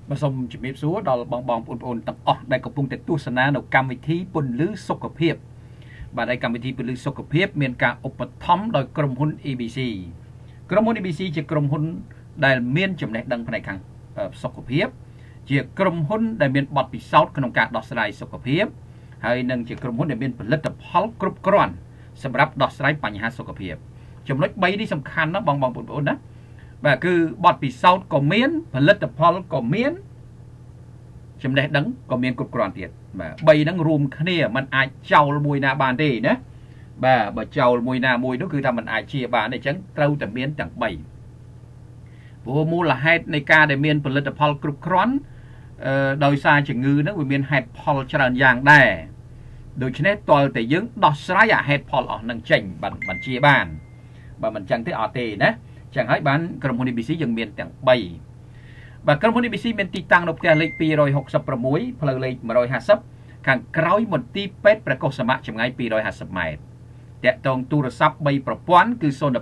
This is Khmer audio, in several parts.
bà xong chuẩn bị xuống đó là bong bong ồn tập đây có punkt tu sana đầu cam vị thi bùn lứ sốc cập hiệp bà đây cam vị thi bùn lứ sốc cập hiệp miền cả ốp thấm đòi cầm hun EBC cầm hun EBC chỉ cầm hun đại miền chấm này đăng phần này khang sốc cập hiệp chỉ cầm hun đại miền bọt bị sót trong cả đọt sài sốc cập hiệp hay nâng chỉ cầm hun đại miềnผลิตផលគ្រប់គ្រាន់សម្រាប់ដោះស្រាយបញ្ហាសុខភាពចំណុច3នេះសំខាន់ណាស់បងប្អូនណាបាទគឺបទពិសោធន៍ក៏មានផលិតផលក៏មានចំណេះដឹងក៏មានគ្រប់គ្រាន់ទៀតបាទ3ហ្នឹងរួមគ្នាมันអាចចោលមួយណាបានទេណាបាទបើចោលមួយណាមួយនោះគឺថាมันអាចជាបានទេអញ្ចឹងត្រូវតែមានទាំង3ព្រោះមូលហេតុនៃការដែលមានផលិតផលគ្រប់គ្រាន់ដោយសារជំងឺហ្នឹងវាមានហេតុផលច្រើនយ៉ាងដែរដូច្នេះតលតែយើងដោះស្រាយអាហេតុផលអស់នឹងចេញបានជាបានបើមិនចឹងទេអត់ទេណាចឹងហើយបានក្រុមហ៊ុន EBC យើងមានទាំង3បាទក្រុមហ៊ុន EBC មានទីតាំងនៅផ្ទះលេខ266ផ្លូវលេខ150ខាងក្រោយមន្ទីរពេទ្យព្រះកុសមាចម្ងាយ250ម៉ែត្រតាក់ទងទូរស័ព្ទ3ប្រព័ន្ធគឺ02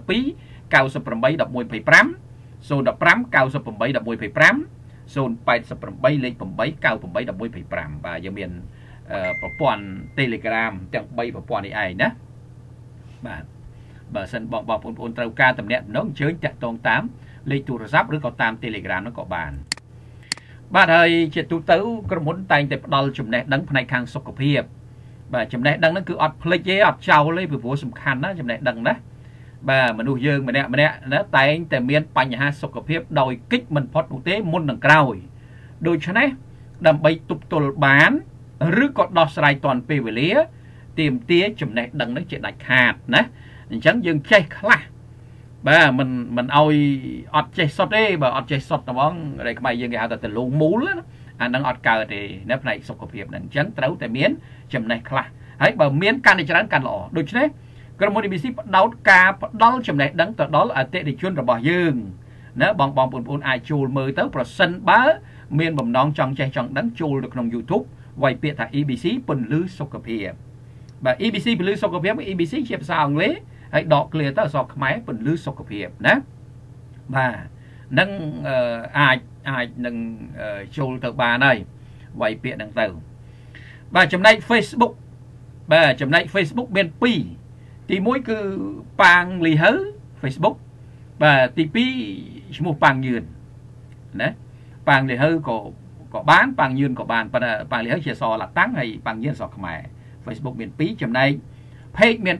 98 1125 015 98 1125 088លេខ8 98 1125បាទយើងមានប្រព័ន្ធ Telegram ទាំង3ប្រព័ន្ធនេះឯងណាបាទបើសិនបងប្អូនត្រូវការតំណែងអញ្ជើញតាក់ទងតាមលេខទូរស័ព្ទឬក៏តាម Telegram នោះក៏បានបាទហើយជាទូទៅក្រុមហ៊ុនតែងតែផ្ដល់ចំណេះដឹងផ្នែកខាងសុខភាពបាទចំណេះដឹងហ្នឹងគឺអត់ភ្លេចទេអត់ចោលទេពីព្រោះសំខាន់ណាចំណេះដឹងណាបាទមនុស្សយើងម្នាក់ណាតែងតែមានបញ្ហាសុខភាពដោយគិតមិនផុតនោះទេមុននឹងក្រោយដូច្នេះដើម្បីទប់ទល់បានឬក៏ដោះស្រាយទាន់ពេលវេលាទាមទារចំណេះដឹងនឹងជាដាច់ខាតណាអញ្ចឹងយើងចេះខ្លះបាទមិនឲ្យអត់ចេះសុទ្ធទេបើអត់ចេះសុទ្ធតែហ្មងតែខ្មែរយើងគេហៅថាទលងមូលណាអាហ្នឹងអត់កើតទេណាផ្នែកសុខភាពហ្នឹងអញ្ចឹងត្រូវតែមានចំណេះខ្លះហើយបើមានកាន់តែច្រើនកាន់ល្អដូច្នេះក្រុមហ៊ុន EBC ផ្ដោតការផ្ដល់ចំណេះដឹងទៅដល់អតិថិជនរបស់យើងណាបងប្អូនអាចចូលមើលទៅប្រសិនបើមានបំណងចង់ចេះចង់ដឹងចូលទៅក្នុង YouTube វាយពាក្យថា EBC ពន្លឺសុខភាពបាទ EBC ពន្លឺសុខភាព EBC ជាភាសាអង់គ្លេសហើយដក clear ទៅអក្សរខ្មែរពន្លឺសុខភាពណាបាទនឹងអាចនឹងចូលទៅបានហើយវាយពាក្យហ្នឹងទៅបាទចំណែក Facebook បាទចំណែក Facebook មាន2ទី1គឺប៉ាងលីហើ Facebook បាទទី2ឈ្មោះប៉ាងយឿនណាប៉ាងលីហើក៏បានប៉ាងយឿនក៏បានប៉ុន្តែប៉ាងលីហើជាអក្សរឡាតាំងហើយប៉ាងយឿនអក្សរខ្មែរ Facebook មាន2ចំណែក page មាន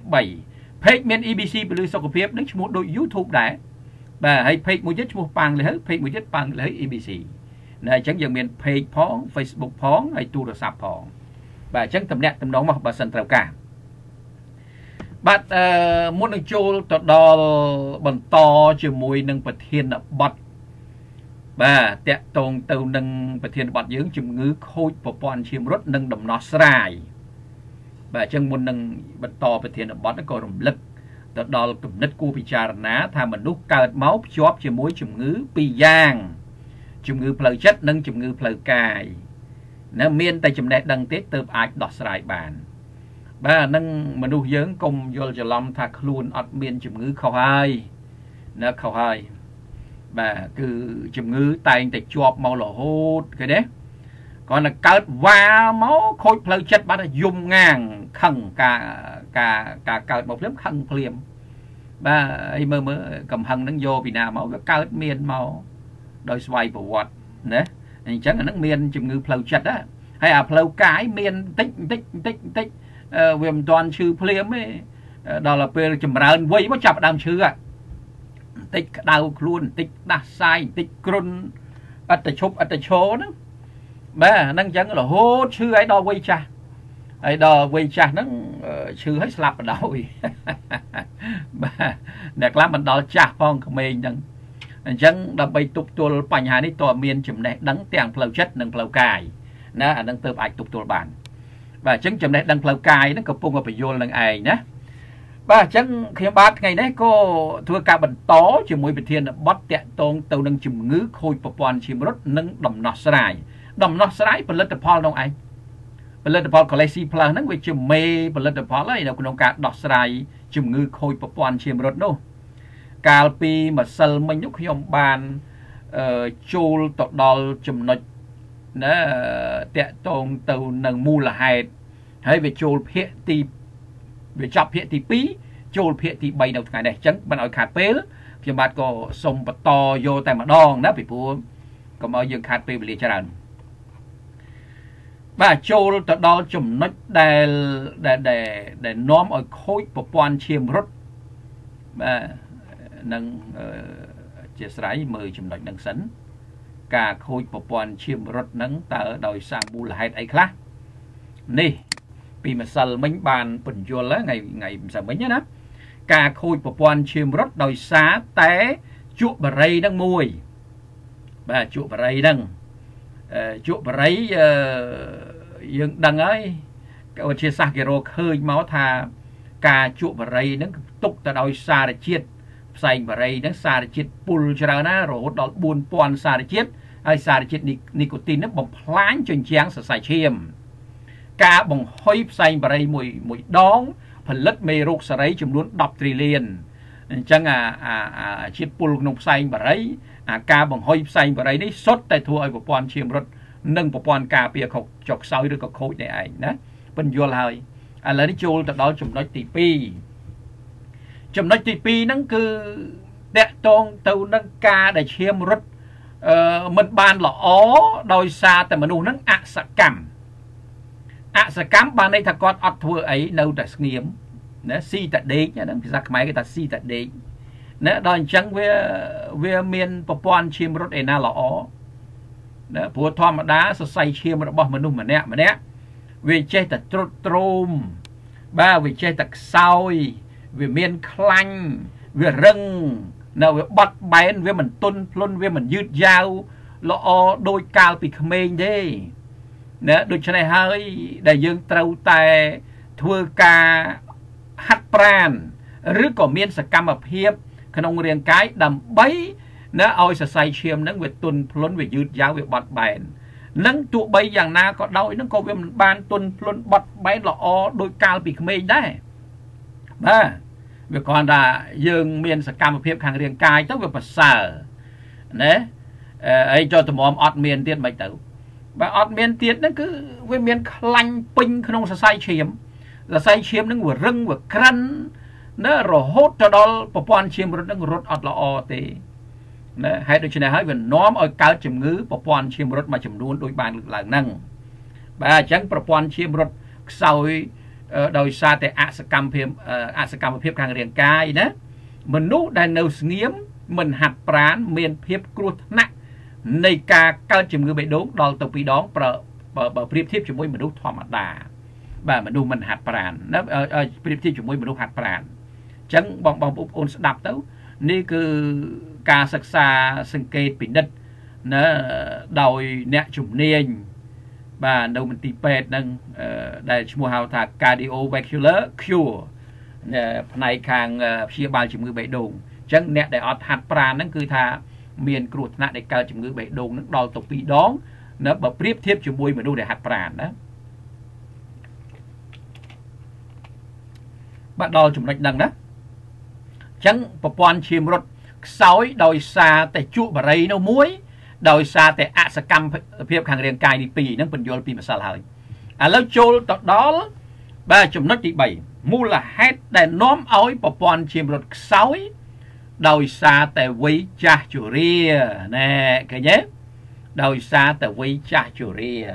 3 page មាន EBC ពលឺសុខភាពនឹងឈ្មោះដូច YouTube ដែរបាទហើយ page មួយទៀតឈ្មោះប៉ាងលីហើ page មួយទៀតប៉ាងលីហើ EBC ណាអញ្ចឹងយើងមាន page ផង Facebook ផងហើយទូរស័ព្ទផងបាទអញ្ចឹងតំណងមកបើសិនត្រូវការបាទមុននឹងចូលទៅដល់បន្តជាមួយនឹងប្រធានបទបាទតាក់ទងទៅនឹងប្រធានបទយើងជំងឺខូចប្រព័ន្ធឈាមរត់និងដំណោះស្រាយបាទអញ្ចឹងមុននឹងបន្តប្រធានបទក៏រំលឹកទៅដល់គំនិតគួរពិចារណាថាមនុស្សកើតមកភ្ជាប់ជាមួយជំងឺ2យ៉ាងជំងឺផ្លូវចិត្តនិងជំងឺផ្លូវកាយនៅមានតែចំណេះដឹងទេទើបអាចដោះស្រាយបានបាទនឹងមនុស្សយើងកុំយល់ច្រឡំថាខ្លួនអត់មានជំងឺខុសហើយណាខុសហើយបាទគឺជំងឺតែងតែជាប់មករហូតឃើញទេគាត់ទៅកើតវ៉ាមកខូចផ្លូវចិត្តបាត់យំងាងខឹងការកើតមកភ្លាមខឹងភ្លាមបាទអីមើលកំហឹងហ្នឹងយកពីណាមកវាកើតមានមកដោយស្វ័យប្រវត្តិណាអញ្ចឹងអាហ្នឹងមានជំងឺផ្លូវចិត្តណាហើយអាផ្លូវកាយមានតិចវាមិនទាន់ឈឺភ្លាមទេដល់ពេលចម្រើនវ័យមកចាប់ដើមឈឺបន្តិចក្តៅខ្លួនបន្តិចដាស់សាយបន្តិចគ្រុនអត្តឈប់អត្តឈរហ្នឹងបាទហ្នឹងអញ្ចឹងរហូតឈឺឲ្យដល់វ័យចាស់ហើយដល់វ័យចាស់ហ្នឹងឈឺឲ្យស្លាប់បដោយបាទអ្នកខ្លះមិនដល់ចាស់ផងក្មេងហ្នឹងអញ្ចឹងដើម្បីទប់ទល់បញ្ហានេះតើមានចំណេះដឹងទាំងផ្លូវចិត្តនិងផ្លូវកាយណាអាហ្នឹងទើបអាចទប់ទល់បានបាទអញ្ចឹងចំណេះដឹងផ្លូវកាយហ្នឹងកំពុងតែបញ្យល់នឹងឯងណាបាទអញ្ចឹងខ្ញុំបាទថ្ងៃនេះក៏ធ្វើការបន្តជាមួយប្រធានបទតាក់ទងទៅនឹងជំងឺខូចប្រព័ន្ធឈាមរត់និងដំណោះស្រាយផលិតផលនោះឯងផលិតផល Colesi Plus ហ្នឹងវាជាមេផលិតផលហើយនៅក្នុងការដោះស្រាយជំងឺខូចប្រព័ន្ធឈាមរត់នោះកាលពីម្សិលមិញនោះខ្ញុំបានចូលទៅដល់ចំណុច tẹt tông tàu nâng mù là hai hay về chôn hiện thì về chọc hiện thì pí chôn hiện thì bay đầu ngày này chẳng bạn nói khát pé khi bạn có sông bật to vô tại mà đòn đó bị phù còn bao dương khát pé bị liệt ra và chôn từ đó chùm nó để nóm ở khối bộ quan chiêm rút và nâng chia sẻ mười chùm nâng sẵn cả khối bộ quan chiêm rút nâng tờ đòi sang bù là hai ấy khác nè vì mà sờ mình bàn bình vô lá ngày sờ mình nhá đó cả khối bộ quan chiêm rút đòi xá té chuột bà rây đang mùi và chuột bà rây đang chuột bà rây dương đằng ấy cái chia sẻ cái rô khơi máu thà cả chuột bà rây nó tục ta đòi xa để chiết xanh bà rây nó xa để chiết pul cho ra nó rồi đó buồn toàn xa để chiết ai xa để chiết nicotine nó bồng phán trên chén sợ xài chiêm cả bồng hôi xanh bà rây mùi đón phần lất mê rục xa rây chùm luôn đọc trillion chẳng chiết pul nông xanh bà rây cả bồng hôi xanh bà rây đấy sốt tay thua ở bộ quan chiêm rốt nâng bộ quan cà bìa khóc chọc sau được có khối này ảnh đó bên vô lời lấy đi chôn từ đó chùm nói tỷ pi chùm nói tỷ pi nó cứ đẹp tôn từ nâng ca để chiêm rút mình bàn là ó đôi xa tại mình nó ạ sạ cắm bàn đây thật con ọt thua ấy đâu tại nghiệm nó si tại đế nhá nó ra máy người ta si tại đế nó đòi chẳng về miền bộ quan chiêm rút ấy na là ó đó phù thom mà đá say chiêm mà bỏ mình mà nè vì chơi thật trôm ba vì chơi thật soi vì miên khanh vì rừng nào vì bắt bén vì mình tuân luôn vì mình dứt dao lo đôi cao bị khmênh thế nè đôi chân này hơi để dương trâu tài thua ca hát pran rứa có miên sạc cam ập hiệp khăn ông riêng cái đầm bấy nó ôi sẽ say chiêm nó về tuần luôn về dứt giáo về bật bèn nâng tụ bay dạng na có đau nó có về ban tuần luôn bật bèn là đôi cao bị khmênh đấy ba việc còn là dương miền sẽ cam một phiếu hàng riêng cai tức về bật sở đấy ấy cho tụi mồm ọt miền tiết bạch tử và ọt miền tiết nó cứ với miền lanh pinh không sẽ say chiêm là say chiêm nó vừa rưng vừa crân nó rồi hốt cho đó bộ quan chiêm rồi nó rốt ọt là tê hay đôi chân này hay về nóm ở cao chìm ngữ bộ quan chiêm rốt mà chìm luôn đôi bàn là năng và chẳng bộ quan chiêm rốt sau đôi xa tại ạ sẽ cầm phiếp hàng riêng cai đó mình nút đại nâu nghiếm mình hạt prán miền phiếp cruột nặng này ca cao chìm ngữ bị đốn đo tàu bị đón bờ phiếp thiếp cho môi mình nút thỏa mặt đà và mình nút mình hạt prán nó phiếp thiếp cho môi mình nút hạt prán chẳng bong ôn đạp tấuนี่คือการศึกษาสังเกตปิดนัดนะโดยเนี่ยจุ่มเนียนบ้านเรามันตีเป็ดนั่งได้ชั่วโมงหาทาง cardiovascular cure เนี่ยในทางเชียบาลจุ่มมือใบดงจังเนี่ยได้ออดหัดปราณนั่นคือทาเมียนกรุธนะในการจุ่มมือใบดงนั่งดอลตกปีดองนะแบบเปรียบเทียบจุ่มมวยมาดูได้หัดปราณนะบ้านดอลจุ่มนักดังนะchẳng bộ quan chiêm rốt sói đòi xa tại trụ bà rây nó muối đòi xa tại ạ sa cam phiếp hàng riêng cài đi pì nó bình vô pì mà xa lời lâu chôl đó ba chùm nó trị bảy mua là hết để nóm ối bộ quan chiêm rốt sói đòi xa tại quý cha chủ ria nè cái nhé đòi xa tại quý cha chủ ria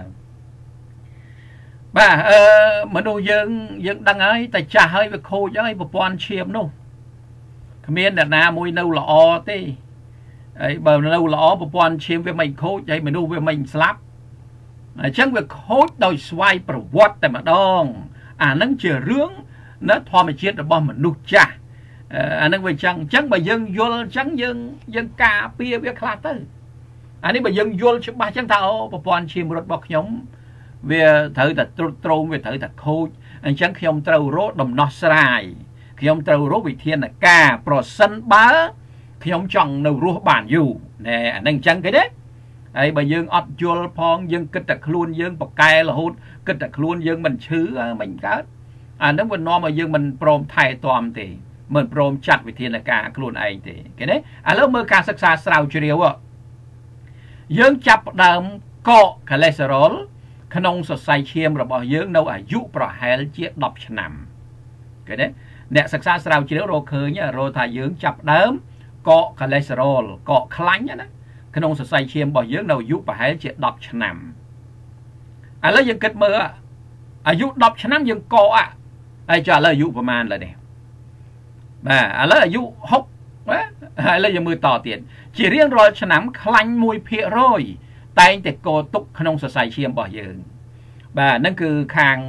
ba mà đồ dân đăng ấy tại cha hơi về khô cho ấy bộ quan chiêm đâu miền Đà Na môi nâu là o thế, bờ nâu là o bộ quan chiêm với mình khô chạy mình nu với mình slap, chẳng việc khô đòi xoay pro what tại mà đong, nắng chờ rướng, nó thoa mà chết là bom mình nu cha, nắng về chẳng bà dân vô chẳng dân cà pia với khát tới, này bà dân vô chứ ba chẳng thao bộ quan chiêm rồi bọc nhóm, về thử thật trôn về thử thật khô, chẳng khi ông trâu rốt đầm nó sai. Khi ông trâu rốt vị thiên là ca pro sân bá khi ông chọn nâu rốt bản dù nè nâng chân cái đấy ấy bà dương ọt chôl phong dương kết đặc luôn dương bọc cài là hôn kết đặc luôn dương mình chứ mình cá nếu mình nói mà dương mình prom thay tòm thì mình prom chặt vị thiên là ca luôn ấy thì cái đấy lúc mơ ca sắc xa sao chưa điều ạ dương chập đầm កក cholesterol ក្នុងសរសៃឈាមរបស់យើងនៅអាយុប្រហែលជា10ឆ្នាំឃើញទេអ្នកសិក្សាស្រាវជ្រាវរកឃើញរកថាយើងចាប់ដើមកក cholesterol កកខ្លាញ់ណាក្នុងសរសៃឈាមរបស់យើងនៅអាយុប្រហែលជា10ឆ្នាំឥឡូវយើងគិតមើលអាយុ10ឆ្នាំយើងកកហើយចុះឥឡូវអាយុប្រហែលឡើយនេះបាទឥឡូវអាយុ60ហើយឥឡូវយើងមើលតទៀតជារៀងរាល់ឆ្នាំខ្លាញ់ 1% តែងតែកទុកក្នុងសរសៃឈាមរបស់យើងបាទហ្នឹងគឺខាង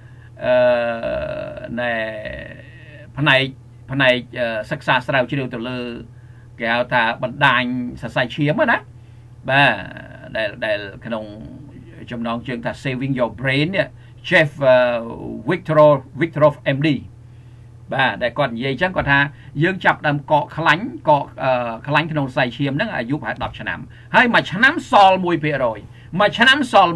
ណែផ្នែកសិក្សាស្រាវជ្រាវទៅលើគេហៅថាបណ្ដាញសរសៃឈាមណាបាទដែលក្នុងចំណងជើងថា Saving Your Brain នេះ Jeff Victorov MD បាទដែលគាត់និយាយចឹងគាត់ថាយើងចាប់ដើមកកខ្លាញ់ក្នុងសរសៃឈាមហ្នឹងអាយុប្រហែល10ឆ្នាំហើយមួយឆ្នាំសល់ 1% មួយឆ្នាំសល់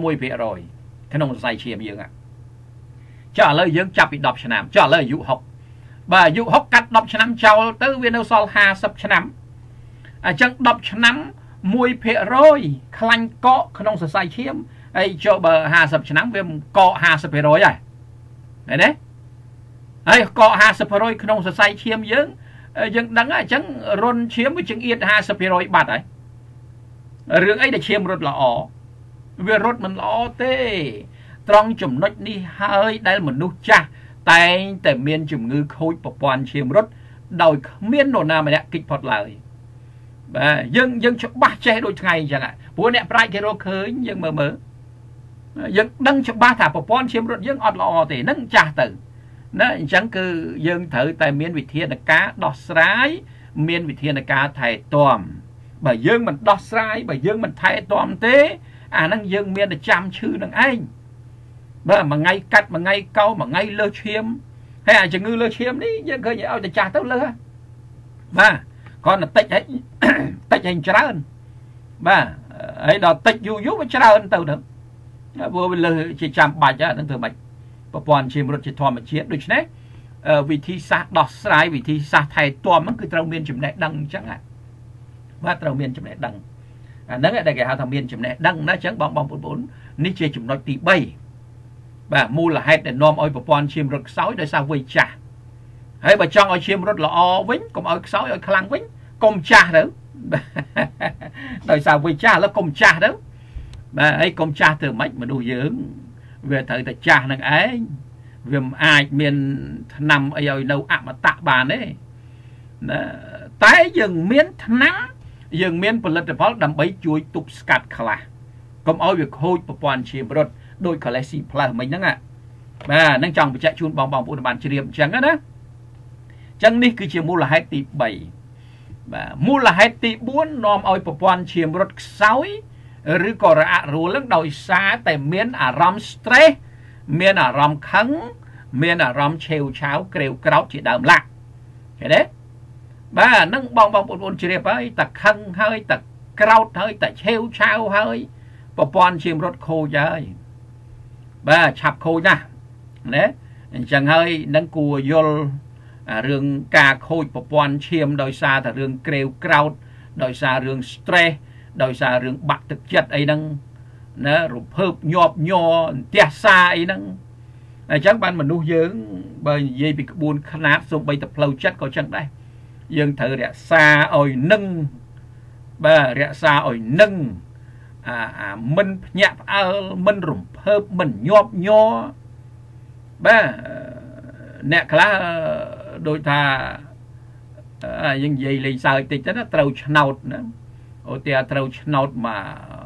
1% ក្នុងសរសៃឈាមយើងចុះឥឡូវយើងចាប់ពី10ឆ្នាំចុះឥឡូវអាយុ60បាទអាយុ60កាត់10ឆ្នាំចោលទៅវានៅសល់50ឆ្នាំអញ្ចឹង10ឆ្នាំ1%ខ្លាញ់កកក្នុងសរសៃឈាមហើយចុះបើ50ឆ្នាំវាកក 50% ហើយឃើញទេហើយកក 50% ក្នុងសរសៃឈាមយើងដឹងអញ្ចឹងរុនឈាមវាចង្អៀត 50% បាត់ហើយរឿងអីដែលឈាមរត់ល្អវារត់មិនល្អទេត្រង់ចំណុចនេះហើយដែលមនុស្សចាស់តែងតែមានជំងឺខូចប្រព័ន្ធឈាមរត់ដោយគ្មាននរណាម្នាក់គេចផុតឡើយបាទយើងច្បាស់ចេះដូចថ្ងៃអញ្ចឹងព្រោះអ្នកប្រាជ្ញគេរកឃើញយើងមើលយើងដឹងច្បាស់ថាប្រព័ន្ធឈាមរត់យើងអត់ល្អទេហ្នឹងចាស់ទៅណាអញ្ចឹងគឺយើងត្រូវតែមានវិធានការដោះស្រាយមានវិធានការថែទាំបើយើងមិនដោះស្រាយបើយើងមិនថែទាំទេអាហ្នឹងយើងមានតែចាំឈឺនឹងឯងបាទមួយថ្ងៃកាត់មួយថ្ងៃកោមួយថ្ងៃលើសឈាមហើយអាជំងឺលើសឈាមនេះយើងឃើញឲ្យតែចាស់ទៅលើបាទគ្រាន់តែតិចហើយច្រើនបាទហើយដល់តិចយូរវាច្រើនទៅព្រោះវាលើសជាចាំបាច់ហ្នឹងធ្វើម៉េចប្រព័ន្ធឈាមរត់ជាធម្មជាតិដូច្នេះវិធីសាស្ត្រដោះស្រាយវិធីសាស្ត្រថែទាំហ្នឹងគឺត្រូវមានចំណេះដឹងអញ្ចឹងបាទត្រូវមានចំណេះដឹងអាហ្នឹងដែលគេហៅថាមានចំណេះដឹងណាអញ្ចឹងបងប្អូននេះជាចំណុចទី3បាទមូលហេតុដែលនាំឲ្យប្រព័ន្ធឈាមរត់ខ្សោយដោយសារវ័យចាស់ហើយបើចង់ឲ្យឈាមរត់ល្អវិញកុំឲ្យខ្សោយឲ្យខ្លាំងវិញកុំចាស់ទៅដោយសារវ័យចាស់ឥឡូវកុំចាស់ទៅបាទហើយកុំចាស់ទៅមិនមនុស្សយើងវាត្រូវតែចាស់នឹងឯងវាមិនអាចមានថ្នាំអីឲ្យនៅអមតៈបានទេណាតែយើងមានថ្នាំយើងមានផលិតផលដើម្បីជួយទប់ស្កាត់ខ្លះកុំឲ្យវាខូចប្រព័ន្ធឈាមរត់ដោយ cholesterol plus មិញហ្នឹងបាទហ្នឹងចង់បញ្ជាក់ជូនបងប្អូនបានជ្រាបអញ្ចឹងណាអញ្ចឹងនេះគឺជាមូលហេតុទី3បាទមូលហេតុទី4នាំឲ្យប្រព័ន្ធឈាមរត់ខ្សោយឬក៏រអាក់រអួលនឹងដោយសារតែមានអារម្មណ៍ stress មានអារម្មណ៍ខឹងមានអារម្មណ៍ឆេវឆាវក្រេវក្រោធជាដើមឡាក់ឃើញទេបាទហ្នឹងបងប្អូនជ្រាបហើយតែខឹងហើយតែក្រោធហើយតែឆេវឆាវហើយប្រព័ន្ធឈាមរត់ខូចហើយបាទឆាប់ខូចណាស់ណាអញ្ចឹងហើយនឹងគួរយល់រឿងការខូចប្រព័ន្ធឈាមដោយសារតែរឿងក្រេវក្រោធដោយសាររឿង stress ដោយសាររឿងបាក់ទឹកចិត្តអីហ្នឹងណារំភើបញាប់ញ័រទះសាអីហ្នឹងអញ្ចឹងបានមនុស្សយើងបើនិយាយពីក្បួនខ្នាតសូម្បីតែផ្លូវចិត្តក៏ចឹងដែរយើងត្រូវរក្សាឲ្យនឹងបាទរក្សាឲ្យនឹងមិនភ្ញាក់ផ្អើលមិនរំភើបមិនញាប់ញ័របាទអ្នកខ្លះដូចថាយើងនិយាយលេងសើចតិចទៅណាត្រូវឆ្នោតណាអូតែត្រូវឆ្នោតមក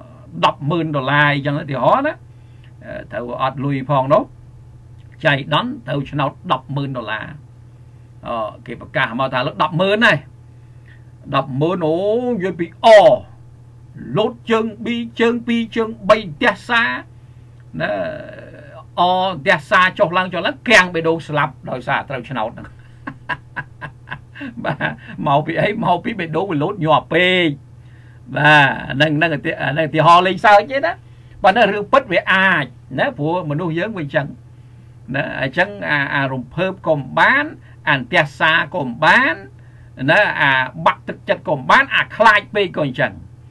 $10,000អញ្ចឹងឧទាហរណ៍ណាត្រូវអត់លុយផងនោះចៃដន្យត្រូវឆ្នោត$10,000គេប្រកាសមកថាលើ10,000ហើយ10,000អូនិយាយពីលោតជើង2ជើង2ជើង3ទះសាណាទះសាចុះឡើងក្រាំងបេះដូងស្លាប់ដោយសារត្រូវឆ្នោតហ្នឹងបាទមកពីអីមកពីបេះដូងវាលោតញាប់ពេកបាទហ្នឹងឧទាហរណ៍លេងសើចទេណាបើនៅរឿងពិតវាអាចណាព្រោះមនុស្សយើងវាអញ្ចឹងណាអញ្ចឹងអារំភើបក៏មិនបានអាទះសាក៏មិនបានណាអាបាក់ទឹកចិត្តក៏មិនបានអាខ្លាចពេកក៏អញ្ចឹង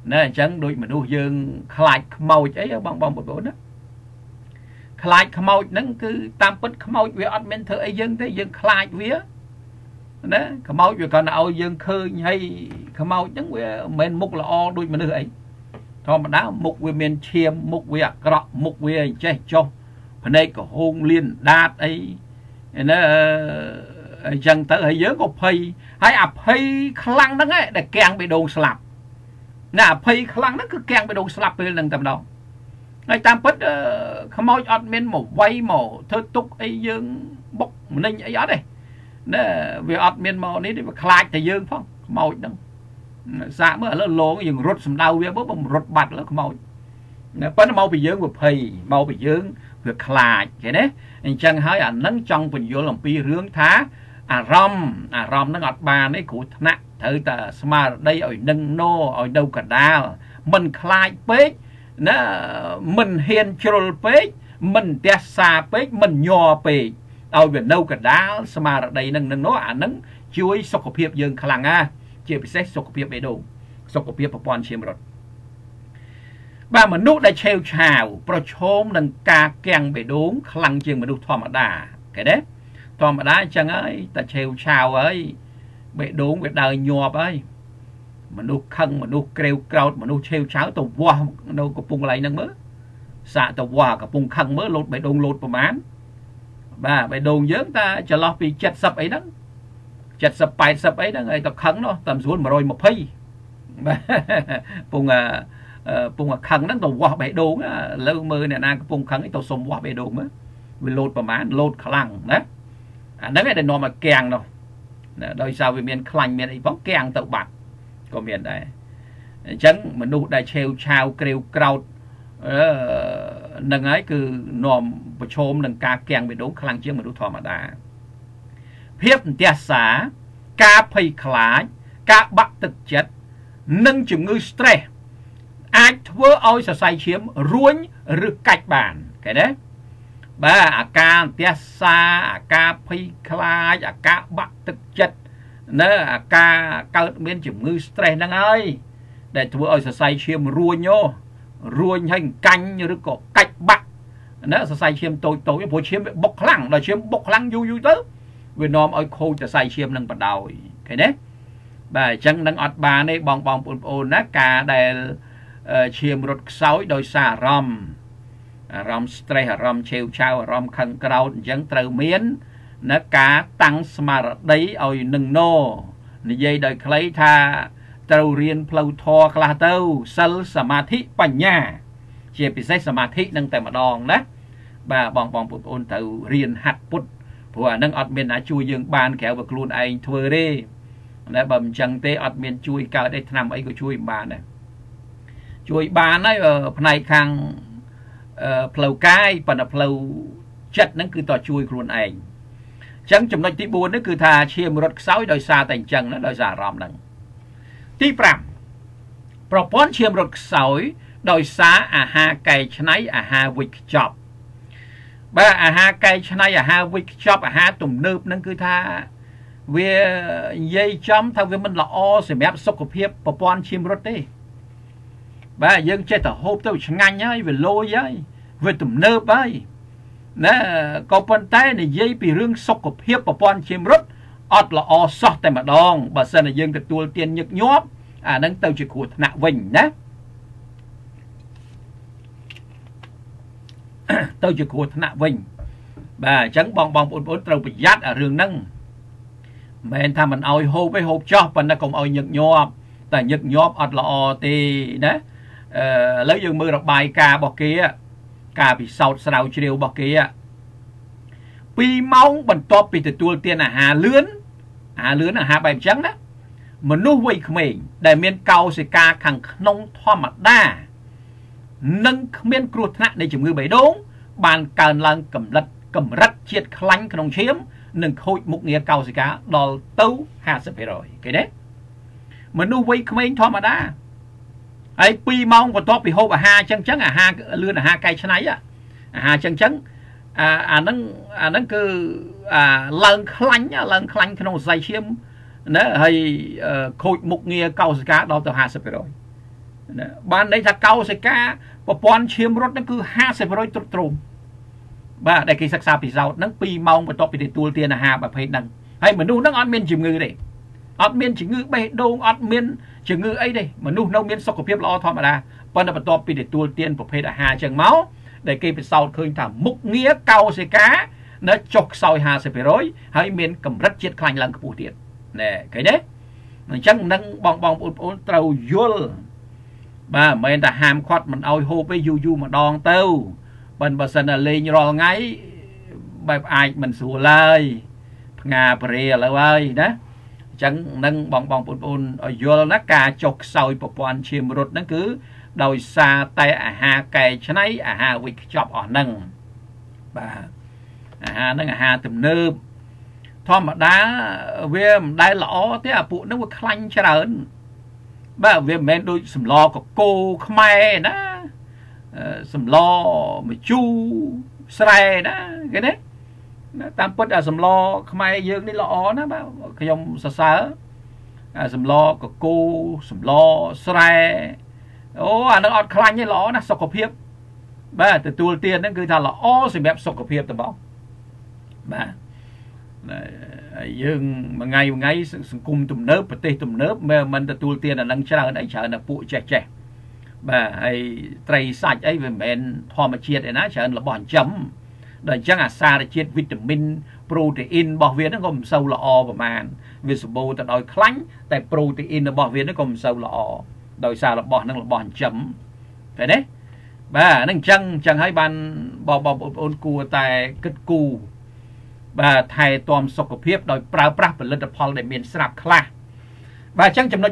nè chẳng đôi mà nuôi dương khai màu ấy bong bong một bữa đó khai màu nâng cứ tam bích màu về ăn men thơ ấy dương thế dương khai vía đó màu về còn ao dương khơi hay màu chẳng về men mục là o đôi mà nuôi ấy thôi mà đá mục về men chiêm mục về cọ mục về che cho phần đây có hôn liên đạt ấy nó chẳng tới hay giới có phây hay phây khăn đó ấy để kèng bị đồn slap nè phây khăn nó cứ kèng bị đồn slap lên lần tầm đó ngay tam bích không nói ăn men màu vay màu thơ túc ấy dương bốc ninh ấy đó đây nè về ăn men màu này thì khai thì dương phong màu đằng xa mới là lố cái dương rút sầm đau với bố bằng rút bạch là màu nè nó màu bị dương của phây màu bị dương việc khai cái đấy anh chẳng hỏi ảnh nắng trong bình vô làm pi rướng thá rom nó ngọt bà đấy cụ nặng thử ta smart đây ở nâng nô ở đâu cả đa mình khai pếch nó mình hiền trôi pếch mình té xa pếch mình nhò pếch ở biển đâu cả đá smart đây nâng nó nâng chuối sọc của phiệp dương khlang a chia bị xét sọc của phiệp bể đồ sọc của phiệp bọn chiêm rồi bà mà nút đã treo chào pro chôm nâng ca keng bể đốn khlang chừng mà nút thò mà đà cái đấy thò mà đá chẳng ấy ta treo chào ấy bể đốn bể đời nhọp ấy mà nút khăn mà nút kêu crowd mà nút treo cháo tàu hoa đâu có pung lại nâng mớ xạ tàu hoa cả pung khăn mớ lột bể đốn lột vào mán bà bể đốn dớn ta cho lo vì chặt sập ấy đó chặt sập bài sập ấy đó người ta khăn nó tầm xuống mà rồi một phi pung khăn nó tàu hoa bể đốn lâu mơ này nàng pung khăn ấy tàu xôm hoa bể đốn á vì lột vào mán lột khăn đấy đấy là để nó mà kèng đâu đôi sao vì miền khăn miền ấy bóng kèng tự bạc có miền đây chẳng mà nụ đại treo chào kêu crowd nâng ấy cứ nòm và chôm nâng ca kèng bị đốn khăn chứ mà đu thò mà đá hiếp tia xá ca phây khá ca bạc thực chất nâng chừng ngư stress ai thưa ôi sẽ say chiếm ruốn rực cạch bản cái đấy ba ca tia xa ca phây khá ca bạc thực chất nè ca cao miền chủng ngư stress năng ơi để thưa ôi sẽ say chiếm ruốn hình canh như có cạch bạc nè sẽ say chiếm tôi với chiếm bốc lăng là chiếm bốc lăng vui tới vì nó ơi khôจะใส่เชียมnăng bắt đầu cái đấy bà chẳng năng ọt bà này bong ồn nát cả để chiêm rốt sói đôi xa rom stress rom treo chao rom khăn crowd chẳng từ miến nó cả tăng smart đấy ơi nâng nô như vậy đời lấy tha trâu riêng plau thò là tâu sal samadhi bảnh nhà chỉ bị say samadhi năng tại mà đòn đó bà bong ồn từ riêng hạt put của năng ọt miền đã chui dương ban kéo vào luôn anh thưa đi để bầm chẳng tê ọt miền chui cao đây nằm ấy của chui bàn này chui bàn ấy ở này khang plau cai và là plau chất nó cứ tỏ chui luôn anh chẳng chấm nói tí buồn nó cứ thà chiêm rốt sáu đôi xa thành chân nó đôi giả ròm nằng tí pram propon chiêm rốt sáu đôi xa ha cây cháy ha wick chop ba ha cây cháy ha wick chop ha tùm nướp nó cứ tha về dây chấm theo với mình là o sẽ mép sốc của phiếp propon chiêm rốt đi ba dân chơi thở hộp tôi ngành ấy về lôi ấy về tùm nướp ấy nè có phần tay này dây bị rương sốc của hiệp và pon chim rút ọt là o sót tại mặt đòn bà sơn là dân được tua tiền nhật nhóp nâng tàu chỉ của nạ vinh nhé tàu chỉ của nạ vinh bà chẳng bong bốn tàu bị dắt ở rừng nâng mình tham mình ôi hộp với hộp cho và nó cũng ôi nhật nhóp tại nhật nhóp ọt là o thì đấy lấy dương mưa đọc bài ca bọc kia cả bị sâu sào chiều bọc kia pi mong bẩn top bị từ tua tiền hà lướn là hà bài trắng đó mà nuôi quay mình để miền cao sẽ ca khẳng nông thoa mặt đa nâng miền cột nặng để chủng ngư bảy đốn bàn càn lần cầm rắt chiết khánh không chiếm nâng khôi một nghĩa cao sẽ cá đò tấu hà sẽ phải rồi cái đấy mà nuôi quay mình thoa mặt đa ấy pi mong còn top bị hô hà chân trắng hà lươn hà cây chân ấy hà chân trắng nâng cứ lần khánh không dây chiếm nè hay khôi một nghĩa cao cá đó từ hà sắp rồi ban đấy là cao sẽ cá và pon chiêm rốt nó cứ 50% trục trùm ba đây cái sắc xa bị giàu nó pi mong và to bị tua tiền là hà và phải đằng hay mà nu nó ăn miên chìm ngư đấy ăn miên chỉ ngư bê đô ăn miên chìm ngư ấy đây mà nu nông miên sọc của phép lo thọ mà là ban đầu to bị tua tiền và phải là hà chừng máu để cái bị sau khơi thảm mục nghĩa cao sẽ cá nó chọc sau 50% hay miên cầm rất chết khanh lần của tiền nè cái đấy chẳng nâng bong bong ôn trâu yul ba mình đã hàm khoát mình ao hô với du mà đòn tâu bên bờ sân là lên rồi ngay bài ai mình sủa lời ngà bể là ơi đó chẳng nâng bong ôn ở yul nó cả chọc sau bộ quan chim rốt nó cứ đòi xa tay hà cày chân ấy hà quỵ chọc ở nâng ba hà nâng hà tùm nơm thọ mà đá về đai lõ thế à phụ nó có khanh trơn ba về men đôi sầm lo của cô khmer đó sầm lo mà chu sài đó cái đấy tam put là sầm lo khmer dương đi lõ đó ba cái dòng sờ sầm lo của cô sầm lo sài ô nó ọt khanh như lõ nó sọc cọp hiệp ba từ tua tiền nó cứ thà là ô sự bẹp sọc cọp hiệp tầm bao ba dương mà ngày cùng tụm nớp và tê tụm nớp mà mình đã tua tiền là nâng chả ở đấy chả là phụ trẻ bà hay tray sạch ấy về men thò mà chiết đấy nó chả là bòn chấm để chẳng à xa để chiết vitamin protein bảo vệ nó gồm sâu là o và màn vì số bồ ta đòi khánh tại protein là bảo vệ nó gồm sâu là o đòi xa là bòn nó là bòn chấm thế đấy bà nâng chẳng hay ban bò ôn cua tại kết cù bà thầy tòm sọc của phiếp đòi prao prao và lên tập hall để miền sạp khla bà chẳng chấm nói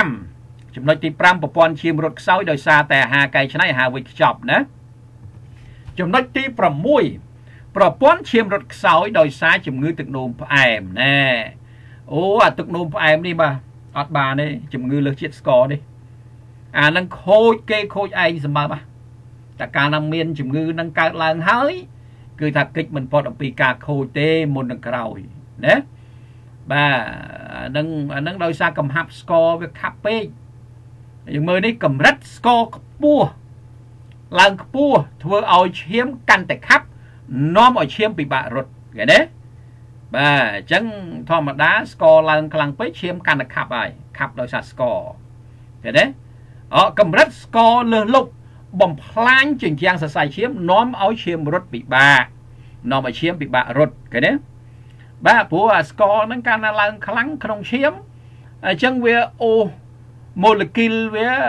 tí pram bộ pon chim rốt sáu đòi xa tại hà cây chân này hà vịt chọc nữa chấm nói tí pram mùi bộ pon chim rốt sáu đòi xa chấm ngư thực nôm em nè ô thực nôm em đi bà ọt bà này chấm ngư lực chết score đi nâng khôi kê khôi anh xem bà ta cả năm miền chấm ngư nâng cao làng hơi cứ thật kích mình phọt ở pi cà khô tê một đằng cày đấy bà nâng đôi xa cầm hấp score với cà phê nhưng mới đấy cầm rất score cua làng cua thưa ao chiếm căn tại khắp nó mọi chiếm bị bạ rụt cái đấy bà chẳng thò mà đá score làng phê chiếm căn tại khắp ai khắp đôi xa score cái đấy cầm rất score lơ lục bầm plan chỉnh trang sai chiếm nóm áo chiếm rốt bị bà nó mà chiếm bị bà rốt cái đấy ba của score nó can là kháng không chiếm chân về ô molecule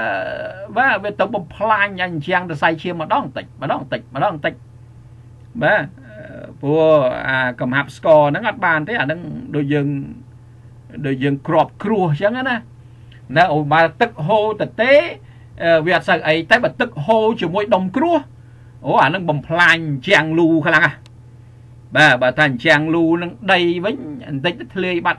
về tổng bầm plan nhanh trang sai chiếm mà đong tịch ba của cầm hạp score nó ngắt bàn thế nó đôi dừng crop cua chẳng á nè nó mà tức hô thực tế việc sao ấy tại bật tức hô chỉ mỗi đồng cua ố nó bầm plan chàng lu khả năng bà thành chàng lu nó đầy với tích lê bạn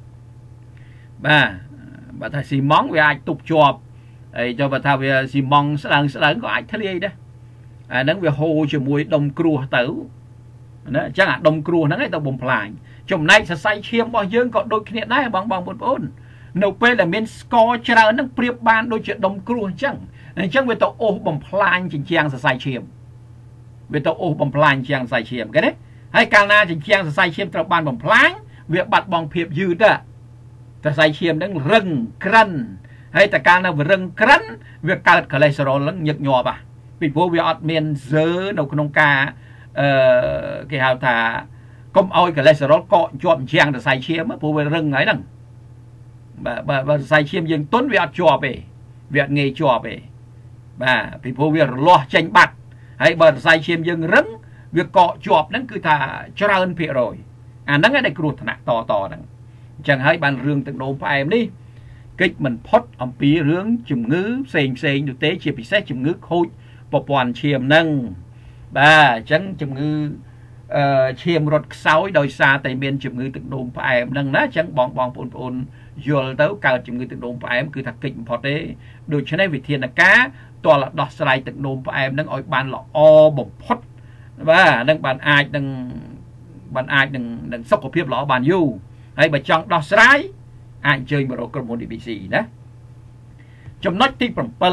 bà thầy xì món về ai tục chọp ấy cho bà thao về xì mong sẽ có ai thế lê đấy nó về hô chỉ mỗi đồng cua tử nó chẳng hạn đồng cua nó ngay tao bầm plan trong này sẽ say chiêm bao nhiêu có đôi khi này bằng một ôn nấu pe là miền score cho nó priệp ban đôi chuyện đồng cua chẳng về tàu ô bầm plan chỉnh trang sai chiêm về tàu ô bầm plan trang sai chiêm cái đấy hay càng na chỉnh trang sai chiêm tàu ban bầm plan việc bật bằng phiệp dư đó ta sai chiêm đang rừng crân hay ta càng na vừa rừng crân việc cao cholesterol nó nhược nhòa bà vì vô việc miền dơ đầu nông ca cái hào thà công oi cholesterol cọ chọn trang ta sai chiêm vô về rừng ấy đằng bà sai chiêm dương tuấn việc chùa về việc nghề chùa về bà vì vô việc lo tranh bạc hay bà sai chiêm dương rắn việc cọ chùa nó cứ thà cho ra hơn phía rồi nó ngay đây cột nặng to đằng chẳng hay bàn rương từng đồn phải em đi kích mình phốt ông pí rướng chùm ngữ xèn được tế chỉ bị xét chùm ngữ khôi bộ toàn chiêm nâng bà chẳng chùm ngữ chiêm rốt sáu đôi xa tại miền chùm ngữ từng đồn phải em nâng ná chẳng bong ôn vô tới cao chùm ngữ từng đồn phải em cứ thật kịch phốt đấy được cho nên vì thiên là cá toàn là đọt slide từng đồn phải em nâng ôi bàn là o bổng phốt và nâng bàn ai đừng sốc của phiếp lõ bàn du hay bà chọn đọt slide ai chơi mà rồi cầm môn DBC đó ចំណុចទី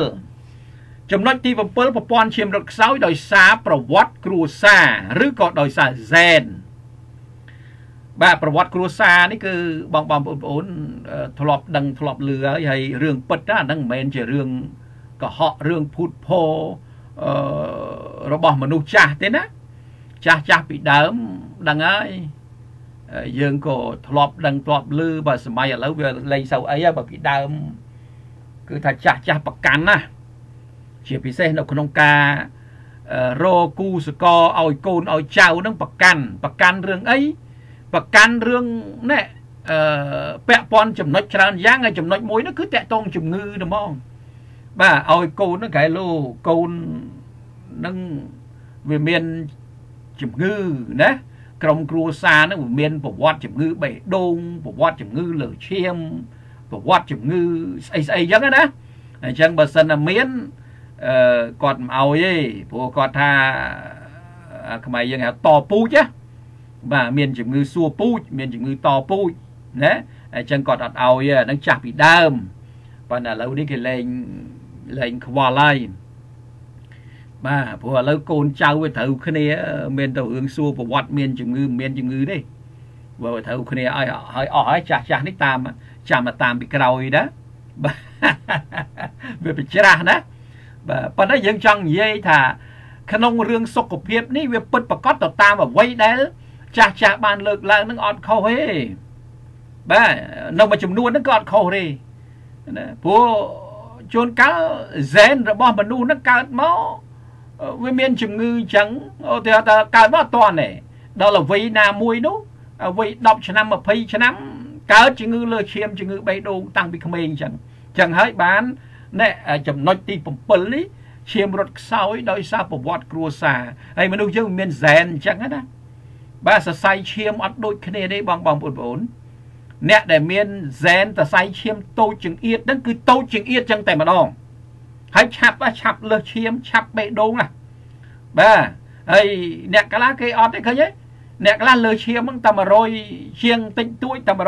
7ចំណុចទី7ប្រព័ន្ធឈាមរត់ខ្សោយដោយសារប្រវត្តិគ្រួសារឬក៏ដោយសារ gen បាទប្រវត្តិគ្រួសារនេះគឺបងប្អូនធ្លាប់ដឹងធ្លាប់ឮហើយរឿងពិតណាហ្នឹងមិនមែនជារឿងកុហករឿងភូតភររបស់មនុស្សចាស់ទេណាចាស់ពីដើមដឹងហើយយើងក៏ធ្លាប់ដឹងធ្លាប់ឮបើសម័យឥឡូវវាលែងសូវអីហើយបើពីដើមគឺថាចាស់ប្រកាន់ណាជាពិសេសនៅក្នុងការរកគូសកលឲ្យកូនឲ្យចៅហ្នឹងប្រកាន់រឿងអីប្រកាន់រឿងណែពាក់ព័ន្ធចំណុចច្រើនយ៉ាងហើយចំណុចមួយនោះគឺតាក់ទងជំងឺហ្មងបាទឲ្យកូនហ្នឹងកែលោកូននឹងវាមានជំងឺណាក្រុមគ្រួសារហ្នឹងវាមានប្រវត្តិជំងឺបេះដូងប្រវត្តិជំងឺលើឈាមប្រវត្តិជំងឺស្អីអញ្ចឹងណាអញ្ចឹងបើសិនតែមានគាត់មិនឲ្យទេព្រោះគាត់ថាខ្មែរយើងហៅតពូជណាបាទមានជំងឺសួរពូជមានជំងឺតពូជណាអញ្ចឹងគាត់អត់ឲ្យទេនឹងចាស់ពីដើមប៉ុន្តែឥឡូវនេះគេលែងខ្វល់ហើយបាទព្រោះឥឡូវកូនចៅវាត្រូវគ្នាមានទៅរឿងសួរប្រវត្តិមានជំងឺមានជំងឺទេបើត្រូវគ្នាឲ្យអស់ហើយចាស់នេះតាមចាំតាមពីក្រោយណាបាទវាបច្រាស់ណាបាទប៉ុន្តែយើងចង់និយាយថាក្នុងរឿងសុខភាពនេះវាពិតប្រកបទៅតាមអ្វីដែលចាស់បានលើកឡើងនឹងអត់ខុសទេបាទនៅមួយចំនួនហ្នឹងក៏អត់ខុសទេណាព្រោះជួនកាល gen របស់មនុស្សហ្នឹងកើតមកវាមានជំងឺអញ្ចឹងតែកើតមកអត់ទាន់ទេដល់អ្វីណាមួយនោះអ្វី10ឆ្នាំ20ឆ្នាំកើតជំងឺលើឈាមជំងឺបេះដូងតាំងពីក្មេងអញ្ចឹងហើយបានណែចំណុចទី7នេះឈាមរត់ខ្សោយដោយសារប្រវត្តិគ្រួសារហើយមនុស្សយើងមាន gen អញ្ចឹងណាបាទសរសៃឈាមអត់ដូចគ្នាទេបងប្អូនអ្នកដែលមាន gen សរសៃឈាមតូចចង្អៀតហ្នឹងគឺតូចចង្អៀតចឹងតែម្ដងហើយឆាប់លើសឈាមឆាប់បេះដូងណាបាទហើយអ្នកខ្លះគេអត់ទេឃើញទេអ្នកខ្លះលើឈាមហ្នឹងតែ100ជាងតិចតួចតែ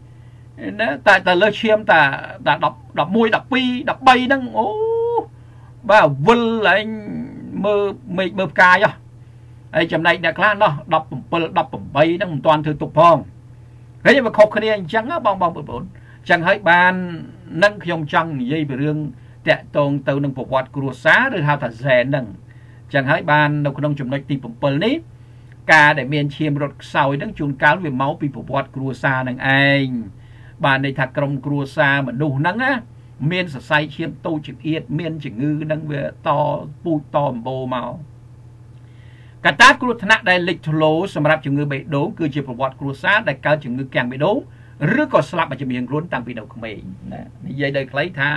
100ណាតែលើឈាមតែ11 12 13ហ្នឹងអូបាទវិលឡើងមើលមេឃមើលផ្កាយហើយចំណែកអ្នកខ្លះនោះ17 18ហ្នឹងមិនទាន់ធ្វើទុកផងហើយវាខុសគ្នាអញ្ចឹងបងប្អូនអញ្ចឹងហើយបាននឹងខ្ញុំចង់និយាយពីរឿងតាក់ទងទៅនឹងប្រវត្តិគ្រួសារឬហៅថា gen ហ្នឹងអញ្ចឹងហើយបាននៅក្នុងចំណុចទី7នេះការដែលមានឈាមរត់ខ្សោយហ្នឹងជួនកាលវាមកពីប្រវត្តិគ្រួសារហ្នឹងឯងបានន័យថាក្រុមគ្រួសារមនុស្សហ្នឹងណាមានសរសៃឈាមតូចចង្អៀតមានជំងឺហ្នឹងវាតពូជតអំបូរមកកត្តាគ្រោះថ្នាក់ដែលលេចធ្លោសម្រាប់ជំងឺបេះដូងគឺជាប្រវត្តិគ្រួសារដែលកើតជំងឺកាំងបេះដូងឬក៏ស្លាប់មកជំនាញខ្លួនតាំងពីនៅក្មេងណានិយាយដោយខ្លីថា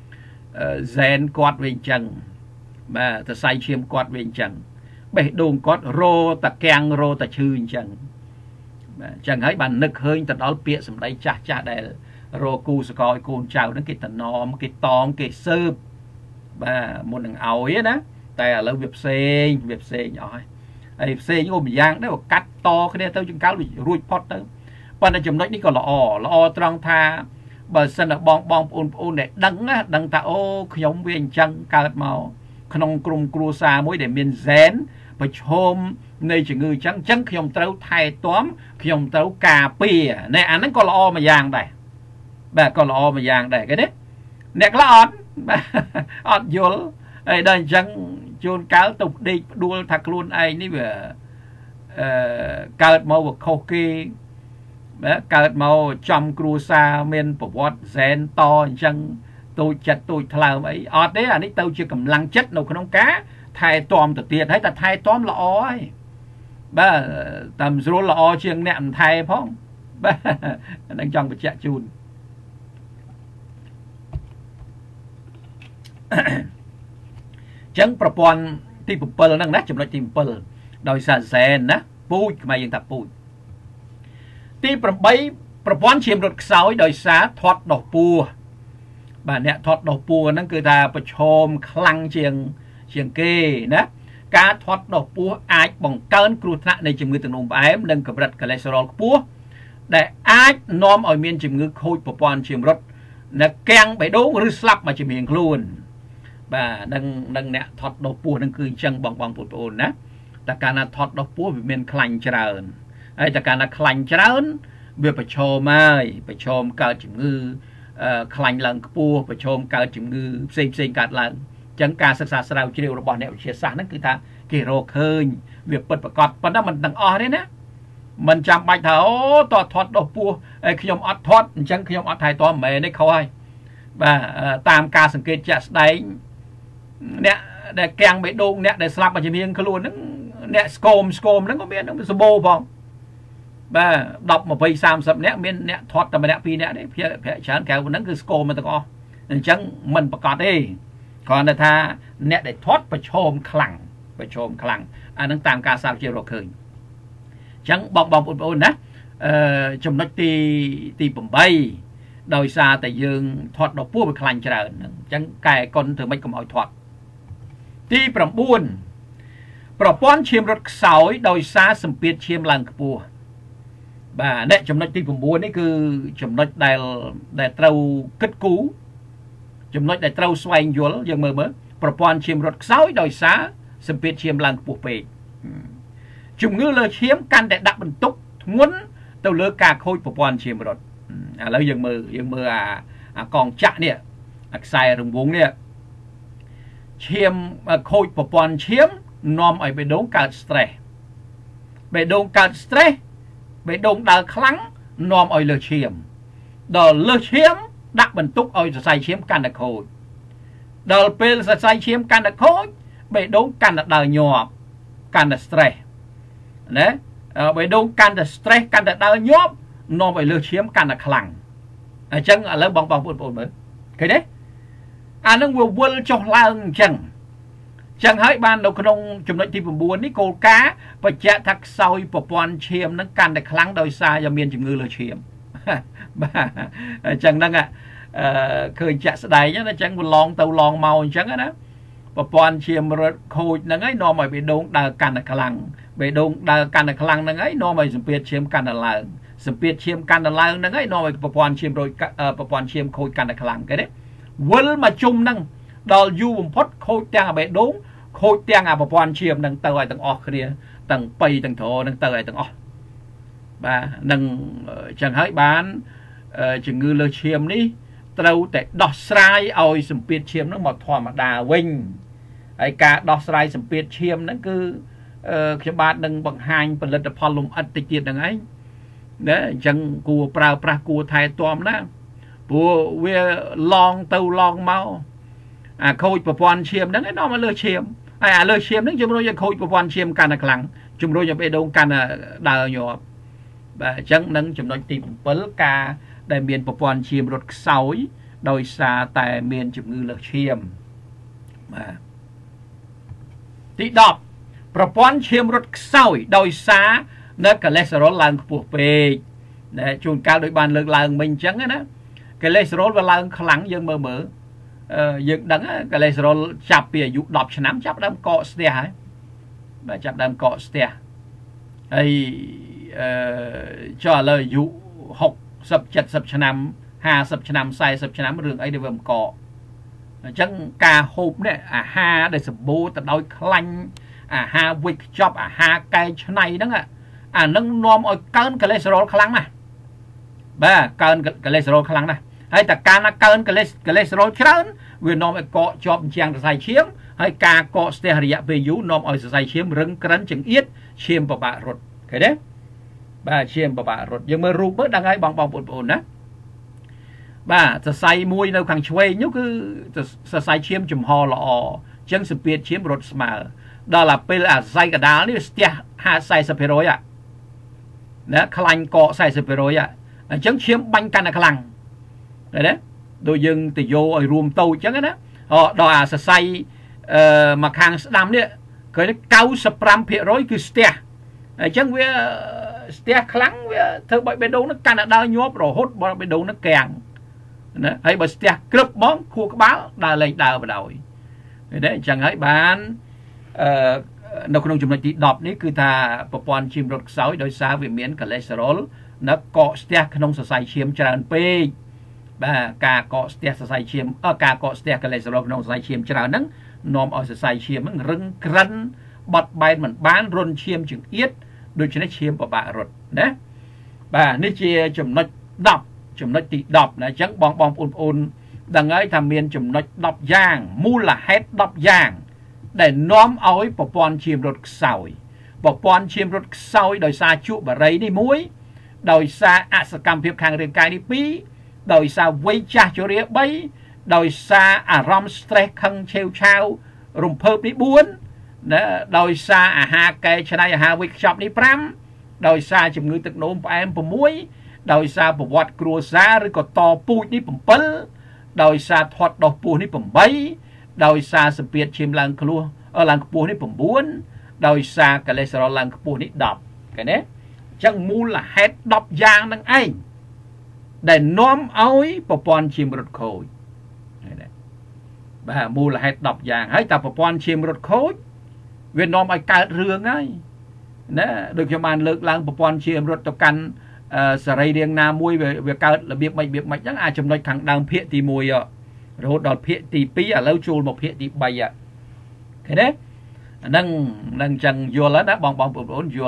gen គាត់វាអញ្ចឹងបាទសរសៃឈាមគាត់វាអញ្ចឹងបេះដូងគាត់រតកាំងរតឈឺអញ្ចឹងបាទអញ្ចឹងហើយបាននឹកឃើញទៅដល់ពាក្យសម្ដីចាស់ដែលរកគូសកលឲ្យកូនចៅហ្នឹងគេតំណមគេតងគេសើបបាទមុននឹងឲ្យណាតែឥឡូវវាផ្សេងអស់ហើយផ្សេងអូម្យ៉ាងដែរកាត់តគ្នាទៅចង្កោលរួចផុតទៅប៉ុន្តែចំណុចនេះក៏ល្អត្រង់ថាបើសិនតែបងប្អូនដែលដឹងថាអូខ្ញុំវាអញ្ចឹងកើតមកក្នុងក្រុមគ្រួសារមួយដែលមាន gen ប្រឈមនៃជំងឺអញ្ចឹងខ្ញុំត្រូវថែទាំខ្ញុំត្រូវការពារណែអាហ្នឹងក៏ល្អមួយយ៉ាងដែរបាទក៏ល្អមួយយ៉ាងដែរគេទេអ្នកខ្លះអត់យល់ហើយដល់អញ្ចឹងជួនកាលទៅដេកផ្ដួលថាខ្លួនឯងនេះវាកើតមកវាខុសគេកើតមកចំគ្រួសារមានប្រវត្តិ gen តអញ្ចឹងតូចចិត្តតូចថ្លើមអីអត់ទេអានេះទៅជាកម្លាំងចិត្តនៅក្នុងការថែទាំទៅទៀតហើយតែថែទាំល្អហើយបាទតាមស្រួលល្អជាងអ្នកមិនថែផងបាទនឹងចង់បញ្ជាក់ជូនចឹងប្រព័ន្ធទី7ហ្នឹងណាចំណុចទី7ដោយសារ gen ណាពូជខ្មែរយើងថាពូជទី8ប្រព័ន្ធឈាមរត់ខ្សោយដោយសារធាត់ដោះពោះបាទអ្នកធាត់ដោះពោះហ្នឹងគឺថាប្រឈមខ្លាំងជាងគេណាការធាត់ដោះពោះអាចបង្កើនគ្រោះថ្នាក់នៃជំងឺទឹកនោមផ្អែមនិងកម្រិតកូលេស្តេរ៉ុលខ្ពស់ដែលអាចនាំឲ្យមានជំងឺខូចប្រព័ន្ធឈាមរត់ nè keng bể đố rư slap mà chỉ miệng luôn và nâng nè thọt đầu pua nâng cứ chân bong bồn nè ta cả là thọt đầu pua bị miền khanh trơn ai ta cả là khanh trơn việc phải chôm ai phải chôm cao chừng ngư khanh lần pua phải chôm cao chừng ngư xem cả lần chẳng cảศึกษา sao chiều rồi bọn nẹo chia sẻ nó cứ ta kỳ rô khơi việc bật bật cọt còn đó mình đằng o đấy nè mình chẳng bạch thở tọt thọt đầu pua khi nhom ọt thọt chẳng khi nhom ọt thay to mẹ đấy khôi và tam caสังเกต chặt đấy nè để keng bị đụng nè để slap mà chỉ miếng cái luôn nè scom nó có biết nó bị sbo phong và đọc một vây sam sập nè miếng nè thoát tầm nè pi nè đấy phía chán kéo nó cứ scom mà tao co chẳng mình bật cọt đi còn là tha nè để thoát và chôm khẳng anh đang tam ca sao chiều rồi khơi chẳng bong ôn nè trong nó ti bầm bay đôi xa tại dương thoát đầu pua bị khăn trở chẳng cài con từ mấy cầm hỏi thoát ti bầm buồnประป้อนเชียมรถเสาโดยซาสัมเปียเชียมลังกปัวบ่าเนี่ยจำนวนที่ผมบัวนี่คือจำนวนได้เต้าคึดกูจำนวนได้เต้าสวายยัวยังเมื่อประป้อนเชียมรถเสาโดยซาสัมเปียเชียมลังกปัวไปจุ่มเงือเลยเชียมกันแต่ดับบรรทุกงุ้นเต้าเลือกกาโคยประป้อนเชียมรถแล้วยังเมื่อกองจะเนี่ยใส่รงวงเนี่ยเชียมโคยประป้อนเชียมนอมไอไปโดนการสเตรสไปโดนการสเตรสไปโดนดาครั้งนอมไอเลือเชียมดอเลือเชียมดักบรรทุกไอจะใส่เชียมกันตะโคดดอเป็นจะใส่เชียมกันตะโคดไปโดนกันตะดาหยอบกันตะสเตรสเนี่ยไปโดนกันตะสเตรสกันตะดาหยอบนอมไอเลือเชียมกันตะครั้งจังอะไรบองปุ่นเหมือนเคยได้นั่งวัวจงล่างจังchẳng hãy ban đầu không chụp nói thìผมbuồn ní cô cá và chả thắc sau y bộ quan chiêm nó can để kháng đôi xa cho miền chừng ngư là chiêm chẳng năng ạ khơi chả đầy nhá nó chẳng một lon tàu lon màu chẳng á đó bộ quan chiêm rồi khôi nó ấy nó mày bị đốn đào can để kháng bị đốn đào can để kháng nó ấy nó mày sầm piệt chiêm can để lợn sầm piệt chiêm can để lợn nó ấy nó mày bộ quan chiêm rồi bộ quan chiêm khôi can để kháng cái đấy vốn mà chung năng đào du bùng phốt khôi trang bị đốnโคตรเตียงประพันธ์เชียมนังเตยตั้งออกเนี่ยตั้งไปตั้งโถนังเตยตั้งออกบ้านังจังให้บ้านจึงเงือเลยเชียมนี่เตาแต่ดอกสไลเอาสัมเปียเชียมนั่งหมดทอมาดาวิ่งไอ้กาดอกสไลสัมเปียเชียมนั่นคือขบานนังบังหันผลิตภัณฑ์ลมอัดติดติดยังไงเนี่ยจังกูปลากูไทยตัวมันนะปัวเวลองเตาลองเมาโคตรประพันธ์เชียมนั่นไอ้น้องมาเลยเชียมเลือเชียมนั่งจุ่มโรยจะโคยประวันเชียมกันครั้งจุ่มโรยจะไปโดนกันดาวหยอบจังนั่งจุ่มโดยตีเปิลกาได้เมียนประวันเชียมรถเสาโดยซาแต่เมียนจุ่มเงือเลือเชียมตีดอกประวันเชียมรถเสาโดยซาเนื้อกระเลสโรลลังปวดเปย์จุ่มการโดยบานเลือกลังmìnhจังนะกระเลสโรลว่าลังครั้งยังเมื่อdựng đắng cái này rồi chập bìa dụ đọc cho nắm chập đám cọ stea ấy và chập đám cọ stea hay cho lời dụ học sập chật sập cho nắm hà sập cho nắm sai sập cho nắm đường ấy đều vầm cọ chẳng cà hộp này ha để sập bố tập đôi khanh ha wick chop ha cây cho này đó ạ nâng nom ở cơn cái này rồi khăng mà ba cơn cái này rồi khăng này hayแต่การนักการก็เลยสโลว์ชั้นเวียนนอมเกาะจอบเชียงใส่เชียมให้การเกาะสเตอริยะไปยุนอมเอาใส่เชียมรึงกระนั้นจึงเอียดเชียมประบารถเคยได้บ้าเชียมประบารถยังมารูปเมื่อดังไงบองปุ่นนะบ้าจะใส่มวยในขังช่วยนี่คือจะใส่เชียมจุ่มฮอลอจังสเปียเชียมรถสมาร์ดอลลาร์เปล่าใส่กระดาษนี่สเตียหาใส่สเปโรยอ่ะนะคลังเกาะใส่สเปโรยอ่ะจังเชียมบังกันคลังđấy đôi dân từ vô ở rùm tàu chẳng á họ đòi say mặc hàng đam đấy cái cao sập ram phía rối cứ stea chẳng với stea kháng với thưa bởi bên đâu nó Canada nhóp rồi hốt bởi bên đâu nó kèn hay bởi stea cướp món khu cái báo đào lên đào vào đầu đấy chẳng hãy bán nó không chụp lại đọc đấy cứ thà bộ quan chim rốt sói đôi xa về miền cholesterol nó có stea không say chim tràn pe bà ca cọ stea sai chiêm ca cọ stea cái lấy rồi nông sai chiêm chả nắng nôm ở sai chiêm nó rừng rắn bọt bay mình bán rôn chiêm chừng yết đôi chân chiêm của bà rồi đấy bà ní chia chùm nó đọc này chẳng bong ôn đằng ấy tham miên chùm nó đọc giang mu là hết đọc giang để nóm ối bỏ pon chiêm rột sỏi bỏ pon chiêm rột sỏi đời xa trụ bà rấy đi muối đời xa sự cam phiệp khang riêng cái đi pí đời xa vây cha cho riêng bấy đời xa rom stress khăn treo trao rùng phớp đi buôn đời xa ha cây cho này ha việc shop đi pram đời xa chùm người tự nôm em bỏ muối đời xa bỏ vọt cua xa rồi có to pui đi bầm pơ đời xa thoát đọc pui đi bầm bấy đời xa sự biệt chìm làng cua ở làng pui đi bầm buôn đời xa cái lấy sau làng pui đi đọc cái đấy chẳng mu là hết đọc giang năng anh để nóm ối bỏ pon chìm rột khôi bà mu là hết đọc giang hãy tập bỏ pon chìm rột khôi Việt Nam ai cài rương ấy nè được cho bạn lực lang bộ phận chiêm rốt tập căn sợi riêng na mui về cao là việc mày chẳng ai chấm nói thằng đang phiện thì mùi rồi đọt phiện thì pí ở lâu chùl một phiện thì bay ạ thế đấy nâng chẳng vô lá đã bong ổn vô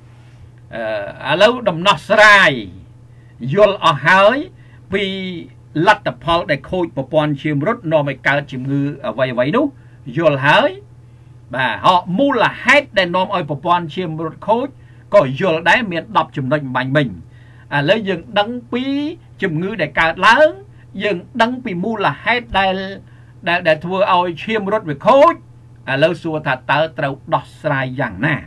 ở lâu đầm nọ sài vô ở hơi vì lật tập phật để khôi bộ phận chiêm rốt nó mày cao chìm ngư ở vậy đúng vô hơi bà họ mua là hết để nôm ơi bộ phận chiêm rốt khôi có vô đấy miền đọc chùm nông mạnh mình lấy dừng đăng phí chùm ngư để cao lớn dừng đăng phí mua là hết để thua ơi chiêm rốt về khôi lâu xua ta tớ trâu đọc sài dạng nà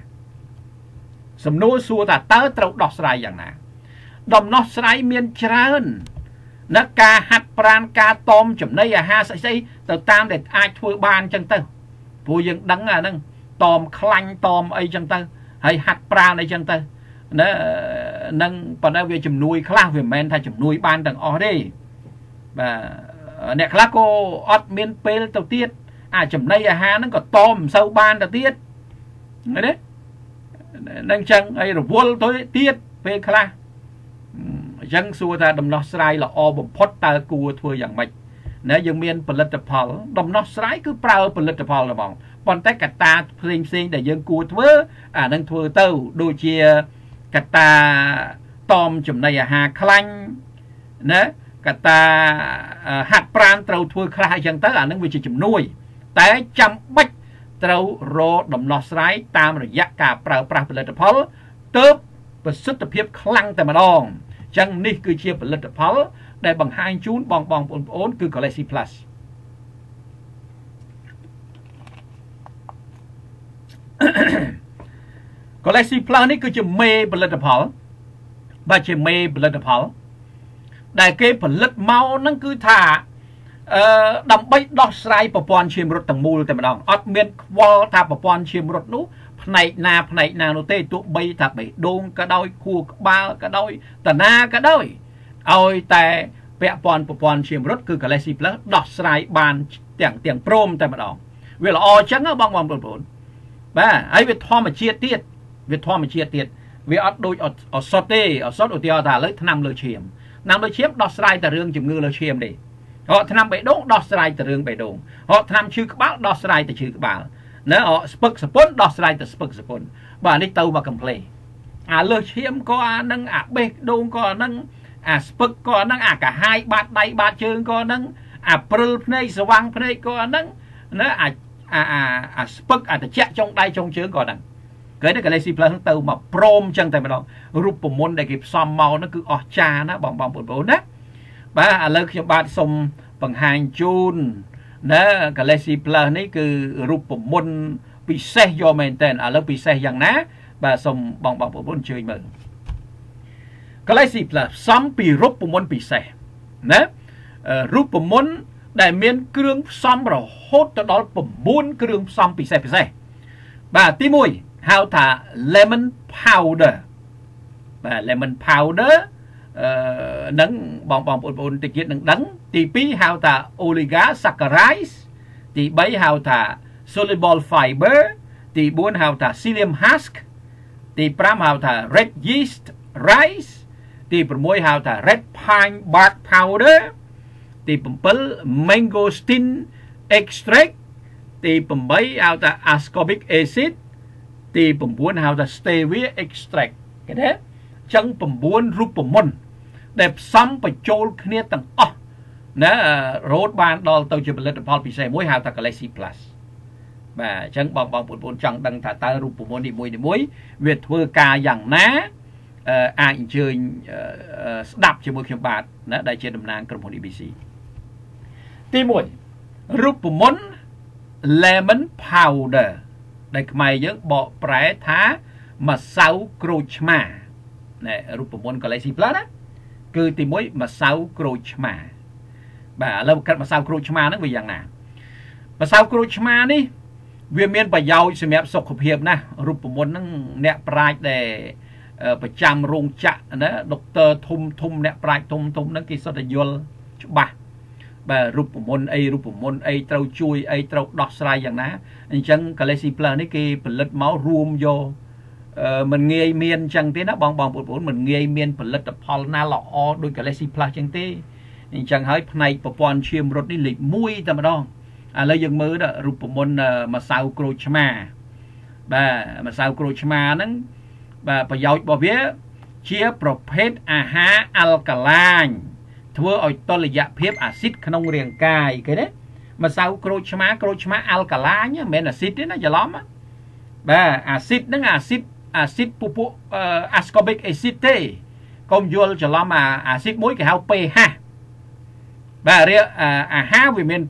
sầm nô xua ta tớ trâu đọc sài dạng nà đầm nó sài miền trơn nó ca hạt pran ca tôm chùm đây ha xây từ tam để ai thua ban chân tư phụ dừng đắng nâng tôm khanh tôm ấy chân tư hay hạt pran ấy chân tư nó nâng còn đây về chùm nuôi khác về men thay chùm nuôi ban đằng ó đi và nè khác cô ót miền pê đầu tiên chùm đây ha nó có tôm sâu ban đầu tiết đấy nâng chân ấy rồi vuông tối tiết pê khác dân xua ra đầm nó sài là o bầm phốt ta cua thua dạng mạch nếu dân miền political đầm nó sài cứ prao political là bọn bọn tay cả ta sinh để dân cua thưa nâng thua tàu đôi chia cả ta tôm chùm này hà khanh nè cả ta hạt pran trâu thua khai dân tới nâng vì chùm nuôiแต่จำบัดเราโรดมนอสไลตามระยะการปราบปรามผลิตภัณฑ์เติบประสิทธิภาพคลังแต่มาดองจังนี่คือเชียร์ผลิตภัณฑ์ได้บางหางจูนบองโอนคือกอเลซีพลัสกอเลซีพลัสนี่คือจะเมย์ผลิตภัณฑ์บาจะเมย์ผลิตภัณฑ์ได้เก็บผลิตเมานั่นคือท่าđầm bay đo sai bộ phận chiêm rốt tầng mùแต่มาดองอดเมียนวอลท่าbộ phận chiêmรถนู้ในนาโนเต้ตัวใบท่าใบโดงก็ได้คู่บ้าก็ได้แต่นาก็ได้เอาแต่เปะปอนbộ phận chiêmรถคือกระไรสิบแล้วดอสไลบานเตียงโปรมแต่มาดองเวลาออจังก็บางผลบ้าไอ้เวททอมาเชียเตียดเวอดโดยอดซอเต้อดซอดอุติอาตาเลยนำเลยเชียมดอสไลแต่เรื่องจุ่มงือเลยเชียมดิhọ tham bệ đốt đo sài từ đường bệ đồn họ tham chữ các bác đo sài từ chữ các bạn nếu họ spuk spun đo sài từ spuk spun bà đi tàu mà cầm play lơ chiếm có nâng bệ đồn có nâng spuk có nâng cả hai bát đầy bát chương có nâng prul này swang này có nâng nó spuk từ chẹt trong đây trong chương có nâng cái này cái lazy plus tàu mà prom chân tại mà đó rụp môn để kịp xòm màu nó cứ cha nó bong bồn đó bà lời cho bạn xong bằng hàng chun nè cái lazy plus này cứ rụp môn bị xe do mình tên lời bị xe dạng ná bà xong bong bồn chơi mừng cái lazy plus xong bị rụp môn bị xe nè rụp môn đại miền cương xong rồi hốt cho đó bốn cương xong bị xe bà tí mùi hao thả lemon powder và lemon powder nâng bong tiết kiết nâng đắng tí pí hao thả oligosaccharides tí bấy hao thả soluble fiber tí bốn hao thả psyllium husk tí pram hao thả red yeast rice tí mùi hao thả red pine bark powder ទី7 mangosteen extract ទី8ហៅថា ascorbic acid ទី9ហៅថា stevia extract ឃើញទេអញ្ចឹង9រូបមន្តដែលផ្សំបញ្ចូលគ្នាទាំងអស់ណារហូតបានដល់ទៅជាផលិតផលពិសេសមួយហៅថា Galaxy Plus បាទអញ្ចឹងបងប្អូនចង់ដឹងថាតើរូបមន្តនីមួយៗវាធ្វើការយ៉ាងណាអាចអញ្ជើញស្ដាប់ជាមួយខ្ញុំបាទណាដែលជាតំណាងក្រុមហ៊ុន EBC ទី1រូបមន្ត lemon powder ដែលខ្មែរយើងបកប្រែថាម្សៅក្រូចឆ្មាណែរូបមន្ត Galaxy Plus ណាគឺទី1ម្សៅក្រូចឆ្មាបាទឥឡូវកាត់ម្សៅក្រូចឆ្មាហ្នឹងវាយ៉ាងណាម្សៅក្រូចឆ្មានេះវាមានប្រយោជន៍សម្រាប់សុខភាពណាស់រូបមន្តហ្នឹងអ្នកប្រាជ្ញដែលប្រចាំរោងចក្រណាដុកទ័រធំអ្នកប្រាជ្ញធំហ្នឹងគេសុទ្ធតែយល់ច្បាស់បាទរូបមន្តអីត្រូវជួយអីត្រូវដោះស្រាយយ៉ាងណាអញ្ចឹង Galaxy Plus នេះគេផលិតមករួមយកមិនងាយមានអញ្ចឹងទេណាបងប្អូនមិនងាយមានផលិតផលណាល្អដូច Galaxy Plus អញ្ចឹងទេអញ្ចឹងហើយផ្នែកប្រព័ន្ធឈាមរត់នេះលេខ1តែម្ដងឥឡូវយើងមើលរូបមន្តម្សៅក្រូចឆ្មាបាទម្សៅក្រូចឆ្មាហ្នឹងបាទប្រយោជន៍របស់វាជាប្រភេទអាហារអាល់កាឡាញធ្វើឲ្យតុល្យភាពអាស៊ីតក្នុងរាងកាយឃើញទេម្សៅក្រូចឆ្មាអាល់កាឡាញមិនមែនអាស៊ីតទេណាច្រឡំបាទអាស៊ីតហ្នឹងអាស៊ីតពពួកascorbic acid ទេកុំយល់ច្រឡំអាស៊ីតមួយគេហៅ pH បាទអាហារវាមាន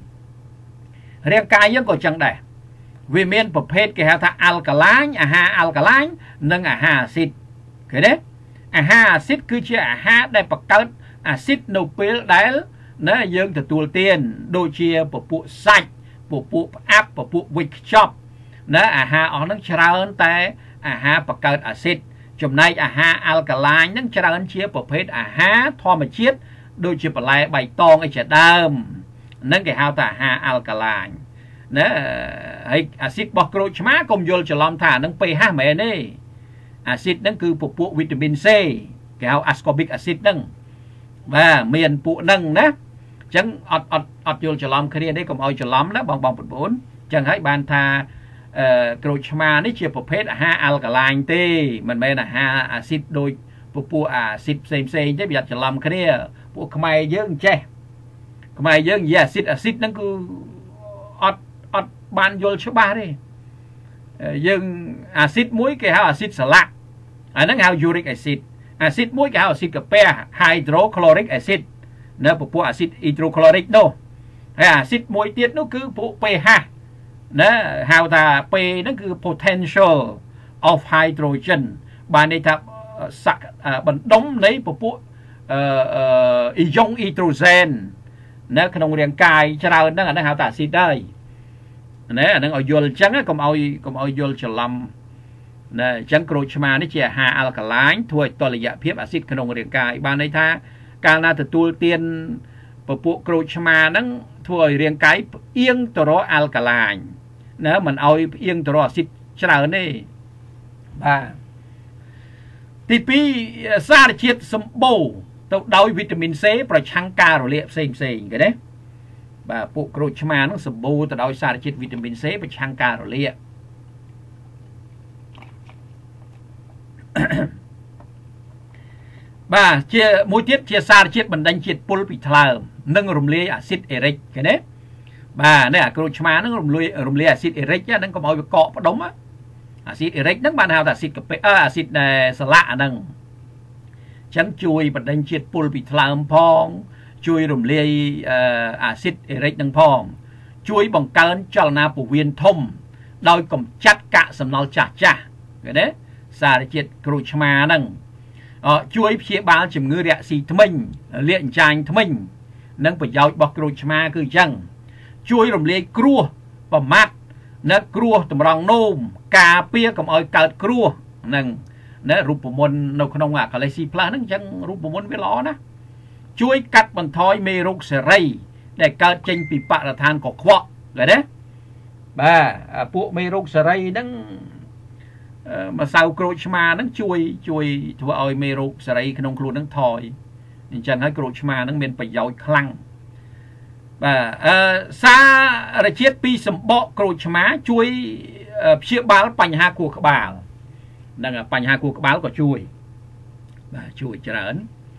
2រាងកាយយើងក៏ចឹងដែរវាមានប្រភេទគេហៅថាអាល់កាឡាញអាហារអាល់កាឡាញនិងអាហារអាស៊ីតឃើញទេអាហារអាស៊ីតគឺជាអាហារដែលបង្កើតអាស៊ីតនៅពេលដែលណាយើងទទួលទានដូចជាពពួកសាច់ពពួកផ្អាប់ពពួកវិចខ្ចប់ណាអាហារអស់ហ្នឹងច្រើនតែអាហារបង្កើតអាស៊ីតចំណែកអាហារអាល់កាឡាញហ្នឹងច្រើនជាប្រភេទអាហារធម្មជាតិដូចជាបន្លែបៃតងអីជាដើមហ្នឹងគេហៅថាអាហារអាល់កាឡាញណាហើយអាស៊ីតរបស់ក្រូចឆ្មាកុំយល់ច្រឡំថាហ្នឹង pH មិនមែនទេអាស៊ីតហ្នឹងគឺពពួកវីតាមីន C គេហៅ ascorbic acid ហ្នឹងបាទមានពួកហ្នឹងណាអញ្ចឹងអត់យល់ច្រឡំគ្នាទេកុំឲ្យច្រឡំណាបងប្អូនអញ្ចឹងហើយបានថាក្រូចឆ្មានេះជាប្រភេទអាហារអាល់កាឡាញទេមិនមែនអាហារអាស៊ីតដូចពួកអាស៊ីតផ្សេងទេវាអត់ច្រឡំគ្នាពួកខ្មែរយើងចេះខ្មែរយើងនិយាយអាស៊ីតហ្នឹងគឺអត់បានយល់ច្បាស់ទេយើងអាស៊ីតមួយគេហៅអាស៊ីតសាឡាក់អាហ្នឹងហៅ uric acid អាស៊ីតមួយគេហៅអាស៊ីតកាពះ hydrochloric acid នៅពពួកអាស៊ីត hydrochloric នោះហើយអាស៊ីតមួយទៀតនោះគឺពួក pH ណាហៅថា P ហ្នឹងគឺ potential of hydrogen បានន័យថាបណ្ដុំនៃពពួកអ៊ីយ៉ុងអ៊ីត្រូសែននៅក្នុងរាងកាយច្រើនហ្នឹងអាហ្នឹងហៅថាអាស៊ីតហើយណាអាហ្នឹងឲ្យយល់អញ្ចឹងកុំឲ្យយល់ច្រឡំណាអញ្ចឹងក្រូចឆ្មានេះជាអាហារអាល់កាឡាញធ្វើឲ្យតុល្យភាពអាស៊ីតក្នុងរាងកាយបានន័យថាកាលណាទទួលទានពពួកក្រូចឆ្មាហ្នឹងធ្វើឲ្យរាងកាយផ្អៀងទៅរកអាល់កាឡាញណាមិនឲ្យផ្អៀងទៅរកអាស៊ីតច្រើនទេបាទទី2សារជាតិសម្បូរទៅដោយវីតាមីន C ប្រឆាំងការរលាកផ្សេងឃើញទេបាទពួកក្រូចឆ្មាហ្នឹងសម្បូរទៅដោយសារជាតិវីតាមីន C ប្រឆាំងការរលាកបាទជាមួយទៀតជាសារជាតិបណ្ដេញជាតិពុលពីថ្លើមនិងរំលាយអាស៊ីតអេរិកឃើញទេបាទនេះអាក្រូចឆ្មាហ្នឹងរំលាយអាស៊ីតអេរិកហ្នឹងកុំឲ្យវាកកផ្ដុំអាស៊ីតអេរិកហ្នឹងបានហៅថាអាស៊ីតកាពះអាស៊ីតសាឡាក់អាហ្នឹងអញ្ចឹងជួយបណ្ដេញជាតិពុលពីថ្លើមផងជួយរំលាយអាស៊ីតអេរិកហ្នឹងផងជួយបង្កើនចលនាពោះវៀនធំដោយកម្ចាត់កាកសំណល់ចាស់ឃើញទេសារជាតិក្រូចឆ្មាហ្នឹងជួយព្យាបាលជំងឺរាក់ស៊ីធ្មេញលាកអញ្ចាញធ្មេញនិងប្រយោជន៍របស់ក្រូចឆ្មាគឺអញ្ចឹងជួយរំលាយគ្រោះប្រមាត់នៅគ្រោះតម្រង់នោមការពារកុំឲ្យកើតគ្រោះហ្នឹងណារូបមន្តនៅក្នុងអា Galaxy Plus ហ្នឹងអញ្ចឹងរូបមន្តវាល្អណាស់ជួយកាត់បន្ថយមេរោគសេរីដែលកើតចេញពីបរិស្ថានកខ្វក់ឃើញទេបាទពួកមេរោគសេរីហ្នឹងម្សៅក្រូចឆ្មាហ្នឹងជួយធ្វើឲ្យមេរោគសេរីក្នុងខ្លួនហ្នឹងថយអញ្ចឹងហើយក្រូចឆ្មាហ្នឹងមានប្រយោជន៍ខ្លាំងសារជាតិពីសម្បកក្រូចឆ្មាជួយព្យាបាលបញ្ហាខួរក្បាលហ្នឹងបញ្ហាខួរក្បាលក៏ជួយជួយច្រើន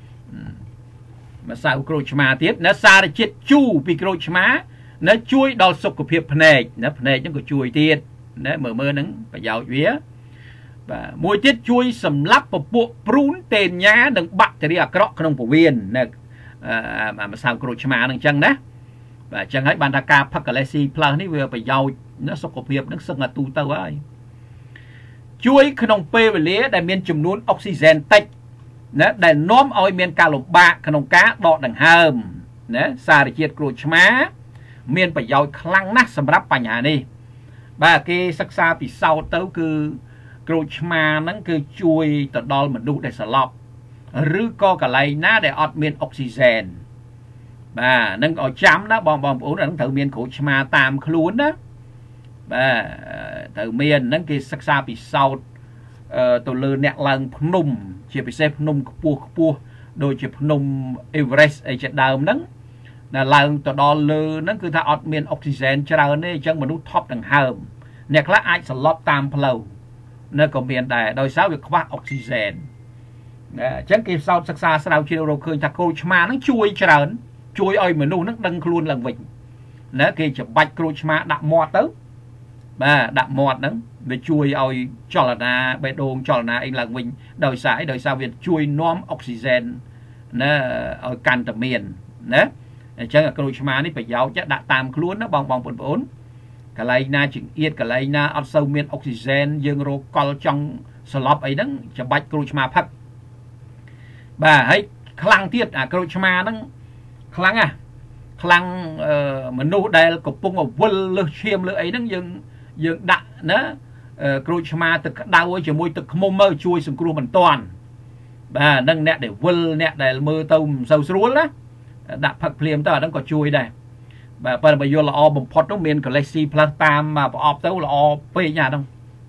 ម្សៅក្រូចឆ្មាទៀតណាសារជាតិជូរពីក្រូចឆ្មាណាជួយដល់សុខភាពភ្នែកណាភ្នែកហ្នឹងក៏ជួយទៀតណាមើលហ្នឹងប្រយោជន៍វាបាទមួយទៀតជួយសម្លាប់ពពួកព្រូនតេនញ៉ានិងបាក់តេរីអាក្រក់ក្នុងពោះវៀនណាម្សៅក្រូចឆ្មាហ្នឹងអញ្ចឹងណាបាទអញ្ចឹងហើយបានថាការផឹកកាឡេស៊ីផ្លាស់នេះវាប្រយោជន៍ណាសុខភាពហ្នឹងសឹងតែទូទៅហើយជួយក្នុងពេលវេលាដែលមានចំនួនអុកស៊ីហ្សែនតិចណាដែលនាំឲ្យមានការលំបាកក្នុងការដកដង្ហើមណាសារជាតិក្រូចឆ្មាមានប្រយោជន៍ខ្លាំងណាស់សម្រាប់បញ្ហានេះបាទគេសិក្សាពិសោធន៍ទៅគឺក្រូចឆ្មាហ្នឹងគឺជួយទៅដល់មនុស្សដែលស្លាប់ឬក៏កន្លែងណាដែលអត់មានអុកស៊ីហ្សែនបាទនឹងឲ្យចាំណាបងប្អូនហ្នឹងត្រូវមានក្រូចឆ្មាតាមខ្លួនណាបាទត្រូវមានហ្នឹងគេសិក្សាពិសោធន៍ទៅលើអ្នកឡើងភ្នំជាពិសេសភ្នំខ្ពស់ដូចជាភ្នំ Everest អីជាដើមហ្នឹងដែលឡើងទៅដល់លើហ្នឹងគឺថាអត់មានអុកស៊ីហ្សែនច្រើនទេអញ្ចឹងមនុស្សថប់ដង្ហើមអ្នកខ្លះអាចសន្លប់តាមផ្លូវនៅក៏មានដែរដោយសារវាខ្វះអុកស៊ីហ្សែនអញ្ចឹងគេសោតសិក្សាស្រាវជ្រាវរកឃើញថាក្រូចឆ្មាហ្នឹងជួយច្រើនជួយឲ្យមនុស្សហ្នឹងដឹងខ្លួនឡើងវិញណាគេច្បាច់ក្រូចឆ្មាដាក់មាត់ទៅបាទដាក់មាត់ហ្នឹងវាជួយឲ្យចលនាបេះដូងចលនាអីឡើងវិញដោយសារវាជួយនាំអុកស៊ីហ្សែនណាឲ្យកាន់តែមានណាអញ្ចឹងក្រូចឆ្មានេះប្រយោជន៍ដាក់តាមខ្លួនណាបងប្អូនកន្លែងណាចង្អៀតកន្លែងណាអត់សូវមានអុកស៊ីហ្សែនយើងរកកលចង់ស្លាប់អីហ្នឹងច្បាច់ក្រូចឆ្មាផឹកបាទហើយខ្លាំងទៀតអាក្រូចឆ្មាហ្នឹងខ្លាំងមនុស្សដែលកំពុងវិលលើសឈាមលើអីហ្នឹងយើងដាក់ណាក្រូចឆ្មាទឹកក្តៅជាមួយទឹកឃ្មុំមើលជួយសង្គ្រោះបន្ទាន់បាទនឹងអ្នកដែលវិលអ្នកដែលមើលទៅមិនសូវស្រួលណាដាក់ផឹកភ្លាមទៅអាហ្នឹងក៏ជួយដែរបាទប៉ុន្តែបើយល់ល្អបំផុតនោះមានកលេសស៊ីផ្លាស់តាមប្រអប់ទៅល្អពេកណាស់ហ្នឹង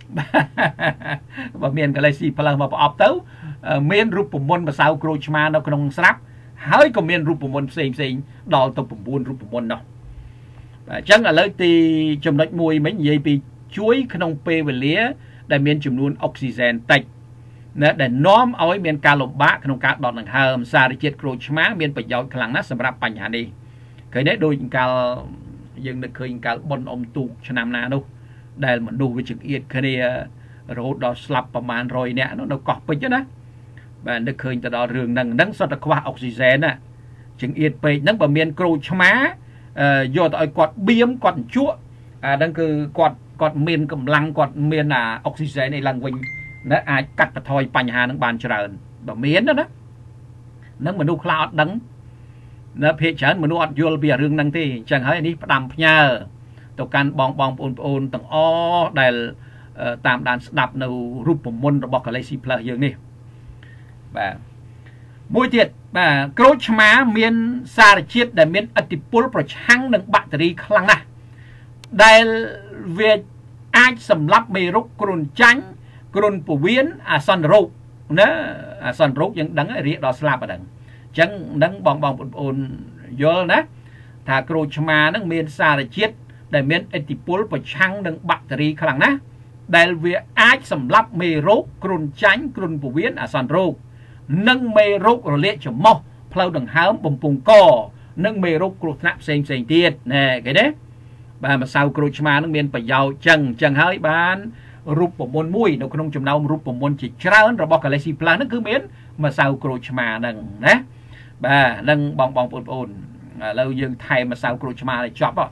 បើមានកលេសស៊ីផ្លាស់មកប្រអប់ទៅមានរូបមន្តម្សៅក្រូចឆ្មានៅក្នុងស្រាប់ហើយក៏មានរូបមន្តផ្សេងដល់ទៅ9រូបមន្តនោះបាទអញ្ចឹងឥឡូវទីចំណុចមួយមិញនិយាយពីជួយក្នុងពេលវេលាដែលមានចំនួនអុកស៊ីហ្សែនតិចណាដែលនាំឲ្យមានការលំបាកក្នុងការដកដង្ហើមសារជាតិក្រូចឆ្មាមានប្រយោជន៍ខ្លាំងណាស់សម្រាប់បញ្ហានេះឃើញទេដូចកាលយើងនឹកឃើញកាលបុណ្យអុំទូកឆ្នាំណានោះដែលមនុស្សវាចង្អៀតគ្នារហូតដល់ស្លាប់ប្រមាណ100នាក់នៅកោះពេជ្រណាបាទនឹកឃើញទៅដល់រឿងហ្នឹងសុទ្ធតែខ្វះអុកស៊ីហ្សែនណាចង្អៀតពេកហ្នឹងបើមានក្រូចឆ្មាយកទៅឲ្យគាត់បៀមគាត់ជក់អាហ្នឹងគឺគាត់មានកម្លាំងគាត់មានអុកស៊ីហ្សែនឯឡើងវិញណាអាចកាត់បន្ថយបញ្ហាហ្នឹងបានច្រើនបើមានណាហ្នឹងមនុស្សខ្លះអត់ដឹងណាភាគច្រើនមនុស្សអត់យល់ពីរឿងហ្នឹងទេអញ្ចឹងហើយនេះផ្ដាំផ្ញើទៅកាន់បងប្អូនទាំងអស់ដែលតាមដានស្ដាប់នៅរូបមន្តរបស់ Galaxy Plus យើងនេះបាទមួយទៀតបាទក្រូចឆ្មាមានសារជាតិដែលមានឥទ្ធិពលប្រឆាំងនឹងបាក់តេរីខ្លាំងណាស់ដែលវាអាចសម្លាប់មេរោគគ្រុនចាញ់គ្រុនពោះវៀនអាសន្នរោគណាអាសន្នរោគយើងដឹងហើយរាកដល់ស្លាប់ហ្នឹងអញ្ចឹងនឹងបងប្អូនយល់ណាថាក្រូចឆ្មាហ្នឹងមានសារជាតិដែលមានឥទ្ធិពលប្រឆាំងនឹងបាក់តេរីខ្លាំងណាស់ដែលវាអាចសម្លាប់មេរោគគ្រុនចាញ់គ្រុនពោះវៀនអាសន្នរោគនិងមេរោគរលាកច្រមុះផ្លូវដង្ហើមបំពង់កនិងមេរោគគ្រោះថ្នាក់ផ្សេងទៀតណែឃើញទេបាទម្សៅក្រូចឆ្មានឹងមានប្រយោជន៍ចឹងហើយបានរូបមន្តមួយនៅក្នុងចំណោមរូបមន្តជាច្រើនរបស់ Galaxy Plus ហ្នឹងគឺមានម្សៅក្រូចឆ្មាហ្នឹងណាបាទនឹងបងប្អូនឥឡូវយើងថែមម្សៅក្រូចឆ្មាឲ្យចប់ព្រោះ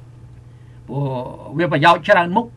វាប្រយោជន៍ច្រើនមុខ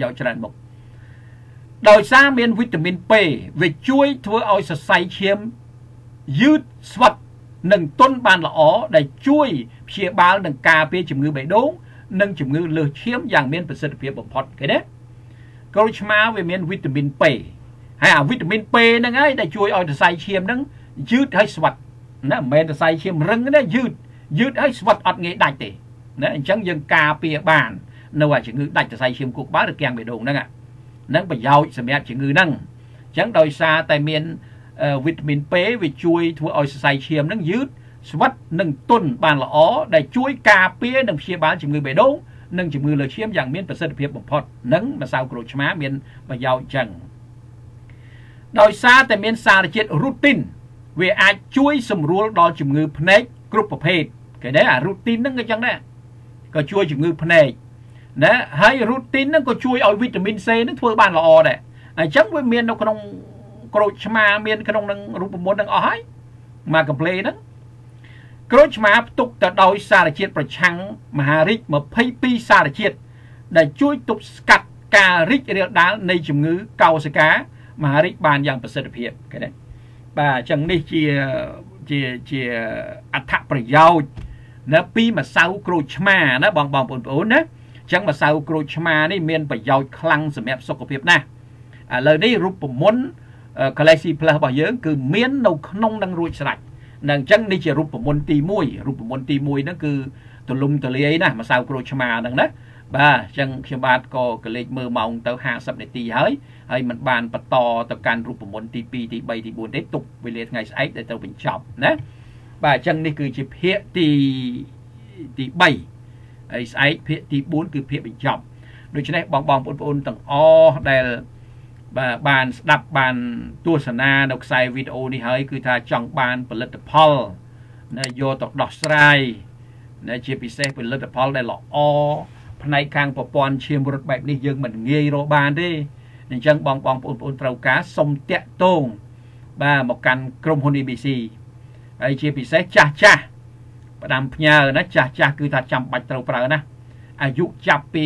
ដោយសារមានវីតាមីន P វាជួយធ្វើឲ្យសរសៃឈាមយឺតស្វិតនិងទន់បានល្អដែលជួយព្យាបាលនឹងការពារជំងឺបេះដូងនិងជំងឺលើសឈាមយ៉ាងមានប្រសិទ្ធភាពបំផុតឃើញទេក្រូចឆ្មាវាមានវីតាមីន P ហើយអាវីតាមីន P ហ្នឹងហើយដែលជួយឲ្យសរសៃឈាមហ្នឹងយឺតហើយស្វិតណាមិនមែនសរសៃឈាមរឹងទេយឺតហើយស្វិតអត់ងាយដាច់ទេណាអញ្ចឹងយើងការពារបាននៅអាជំងឺដាច់សរសៃឈាមខួរក្បាលឬគាំងបេះដូងហ្នឹងនឹងប្រយោជន៍សម្រាប់ជំងឺហ្នឹងអញ្ចឹងដោយសារតែមានវីតាមីន P វាជួយធ្វើឲ្យសរសៃឈាមហ្នឹងយឺតស្វិតនិងទុនបានល្អដែលជួយការពារនិងព្យាបាលជំងឺបេះដូងនិងជំងឺលើឈាមយ៉ាងមានប្រសិទ្ធភាពបំផុតនិងម្សៅក្រូចឆ្មាមានប្រយោជន៍ចឹងដោយសារតែមានសារជាតិរូទីនវាអាចជួយសម្រួលដល់ជំងឺភ្នែកគ្រប់ប្រភេទគេដែរអារូទីនហ្នឹងក៏ចឹងដែរក៏ជួយជំងឺភ្នែកណាហើយរូទីនហ្នឹងក៏ជួយឲ្យវីតាមីន C ហ្នឹងធ្វើបានល្អដែរអញ្ចឹងវាមាននៅក្នុងក្រូចឆ្មាមានក្នុងនឹងរូបមន្តហ្នឹងអស់ហើយមកកំ pl ហ្នឹងក្រូចឆ្មាផ្ទុកទៅដោយសារជាតិប្រឆាំងមហារីក22សារជាតិដែលជួយទប់ស្កាត់ការរីករាលដាលនៃជំងឺកោសិកាមហារីកបានយ៉ាងប្រសិទ្ធភាពគេដែរបាទអញ្ចឹងនេះជាអត្ថប្រយោជន៍ណាពីម្សៅក្រូចឆ្មាណាបងប្អូនណាអញ្ចឹងម្សៅក្រូចឆ្មានេះមានប្រយោជន៍ខ្លាំងសម្រាប់សុខភាពណាស់ឥឡូវនេះរូបមន្ត Galaxy Plus របស់យើងគឺមាននៅក្នុងនឹងរួចស្រេចនឹងអញ្ចឹងនេះជារូបមន្តទី1រូបមន្តទី1ហ្នឹងគឺទូលំទូលាយណាស់ម្សៅក្រូចឆ្មាហ្នឹងណាបាទអញ្ចឹងខ្ញុំបាទក៏កលេចមើលម៉ោងទៅ50នាទីហើយมันបានបន្តទៅកាន់រូបមន្តទី2ទី3ទី4ទេទុកវេលាថ្ងៃស្អែកដែលត្រូវបញ្ចប់ណាបាទអញ្ចឹងនេះគឺជាភាគទី3ហើយស្អែកភាគទី4គឺភាគបញ្ចប់ដូច្នេះបងប្អូនទាំងអស់ដែលបាទបានស្ដាប់បានទស្សនានៅខ្សែវីដេអូនេះហើយគឺថាចង់បានផលិតផលណាយកទៅដោះស្រាយណាជាពិសេសផលិតផលដែលល្អផ្នែកខាងប្រព័ន្ធឈាមរត់បែបនេះយើងមិនងាយរកបានទេអញ្ចឹងបងប្អូនត្រូវការសុំតាក់ទងបាទមកកាន់ក្រុមហ៊ុន ABC ហើយជាពិសេសចាស់ផ្ដាំផ្ញើណាចាស់គឺថាចាំបាច់ត្រូវប្រើណាអាយុចាប់ពី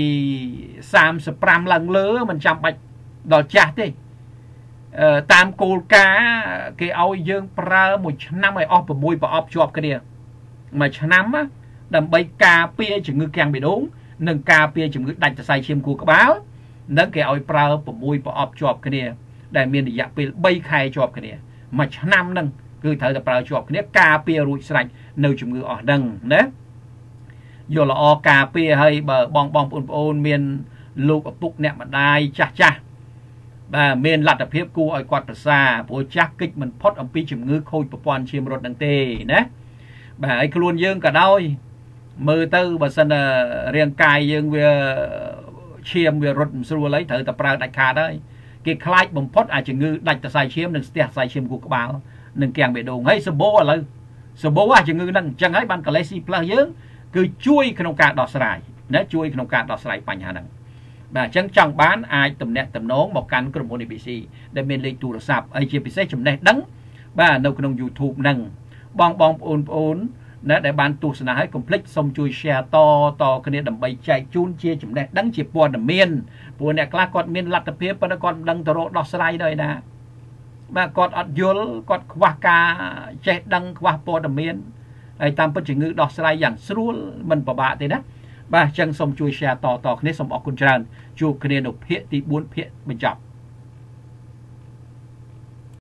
35ឡើងលើមិនចាំបាច់ដល់ចាស់ទេតាមគោលការណ៍គេឲ្យយើងប្រើមួយឆ្នាំឲ្យអស់6ប្រអប់ជាប់គ្នាមួយឆ្នាំដើម្បីការពារជំងឺកាំងបេះដូងនិងការពារជំងឺដាច់សរសៃឈាមខួរក្បាលនិងគេឲ្យប្រើ6ប្រអប់ជាប់គ្នាដែលមានរយៈពេល3ខែជាប់គ្នាមួយឆ្នាំហ្នឹងគឺត្រូវតែប្រើជាប់គ្នាការពាររួចស្រេចនៅជំងឺអស់ហ្នឹងណាយកល្អការពារឲ្យបើបងប្អូនមានលោកឪពុកអ្នកម្ដាយចាស់បាទមានលទ្ធភាពគួរឲ្យគាត់ប្រសាព្រោះចាស់កិច្ចមិនផុតអំពីជំងឺខូចប្រព័ន្ធឈាមរត់នឹងទេណាបាទហើយខ្លួនយើងក៏ដោយមើលទៅបើសិនរាងកាយយើងវាឈាមវារត់មិនស្រួលអីត្រូវតែប្រើដាច់ខាតហើយគេខ្លាចបំផុតអាជំងឺដាច់សរសៃឈាមនិងស្ទះសរសៃឈាមខួរក្បាលនិងកាំងបេះដូងហើយសម្បូរឥឡូវសម្បូរអាជំងឺហ្នឹងអញ្ចឹងហើយបាន Galaxy Plus យើងគឺជួយក្នុងការដោះស្រាយណាជួយក្នុងការដោះស្រាយបញ្ហាហ្នឹងបាទអញ្ចឹងចង់បានអាចទំនាក់ទំនងមកកាន់ក្រុមហ៊ុន ABC ដែលមានលេខទូរស័ព្ទហើយជាពិសេសចំណេះដឹងបាទនៅក្នុង YouTube ហ្នឹងបងប្អូនណាដែលបានទស្សនាហើយកុំភ្លេចសូមជួយ share តគ្នាដើម្បីចែកជូនជាចំណេះដឹងជាព័ត៌មានព្រោះអ្នកខ្លះគាត់មានលទ្ធភាពប៉ុន្តែគាត់មិនដឹងទៅរកដោះស្រាយដោយណាបាទគាត់អត់យល់គាត់ខ្វះការចេះដឹងខ្វះព័ត៌មានហើយតាមពិតជំងឺដោះស្រាយយ៉ាងស្រួលមិនពិបាកទេណាបាទអញ្ចឹងសូមជួយ share តគ្នាសូមអរគុណច្រើនជួបគ្នានៅភាគទី4ភាគបញ្ចប់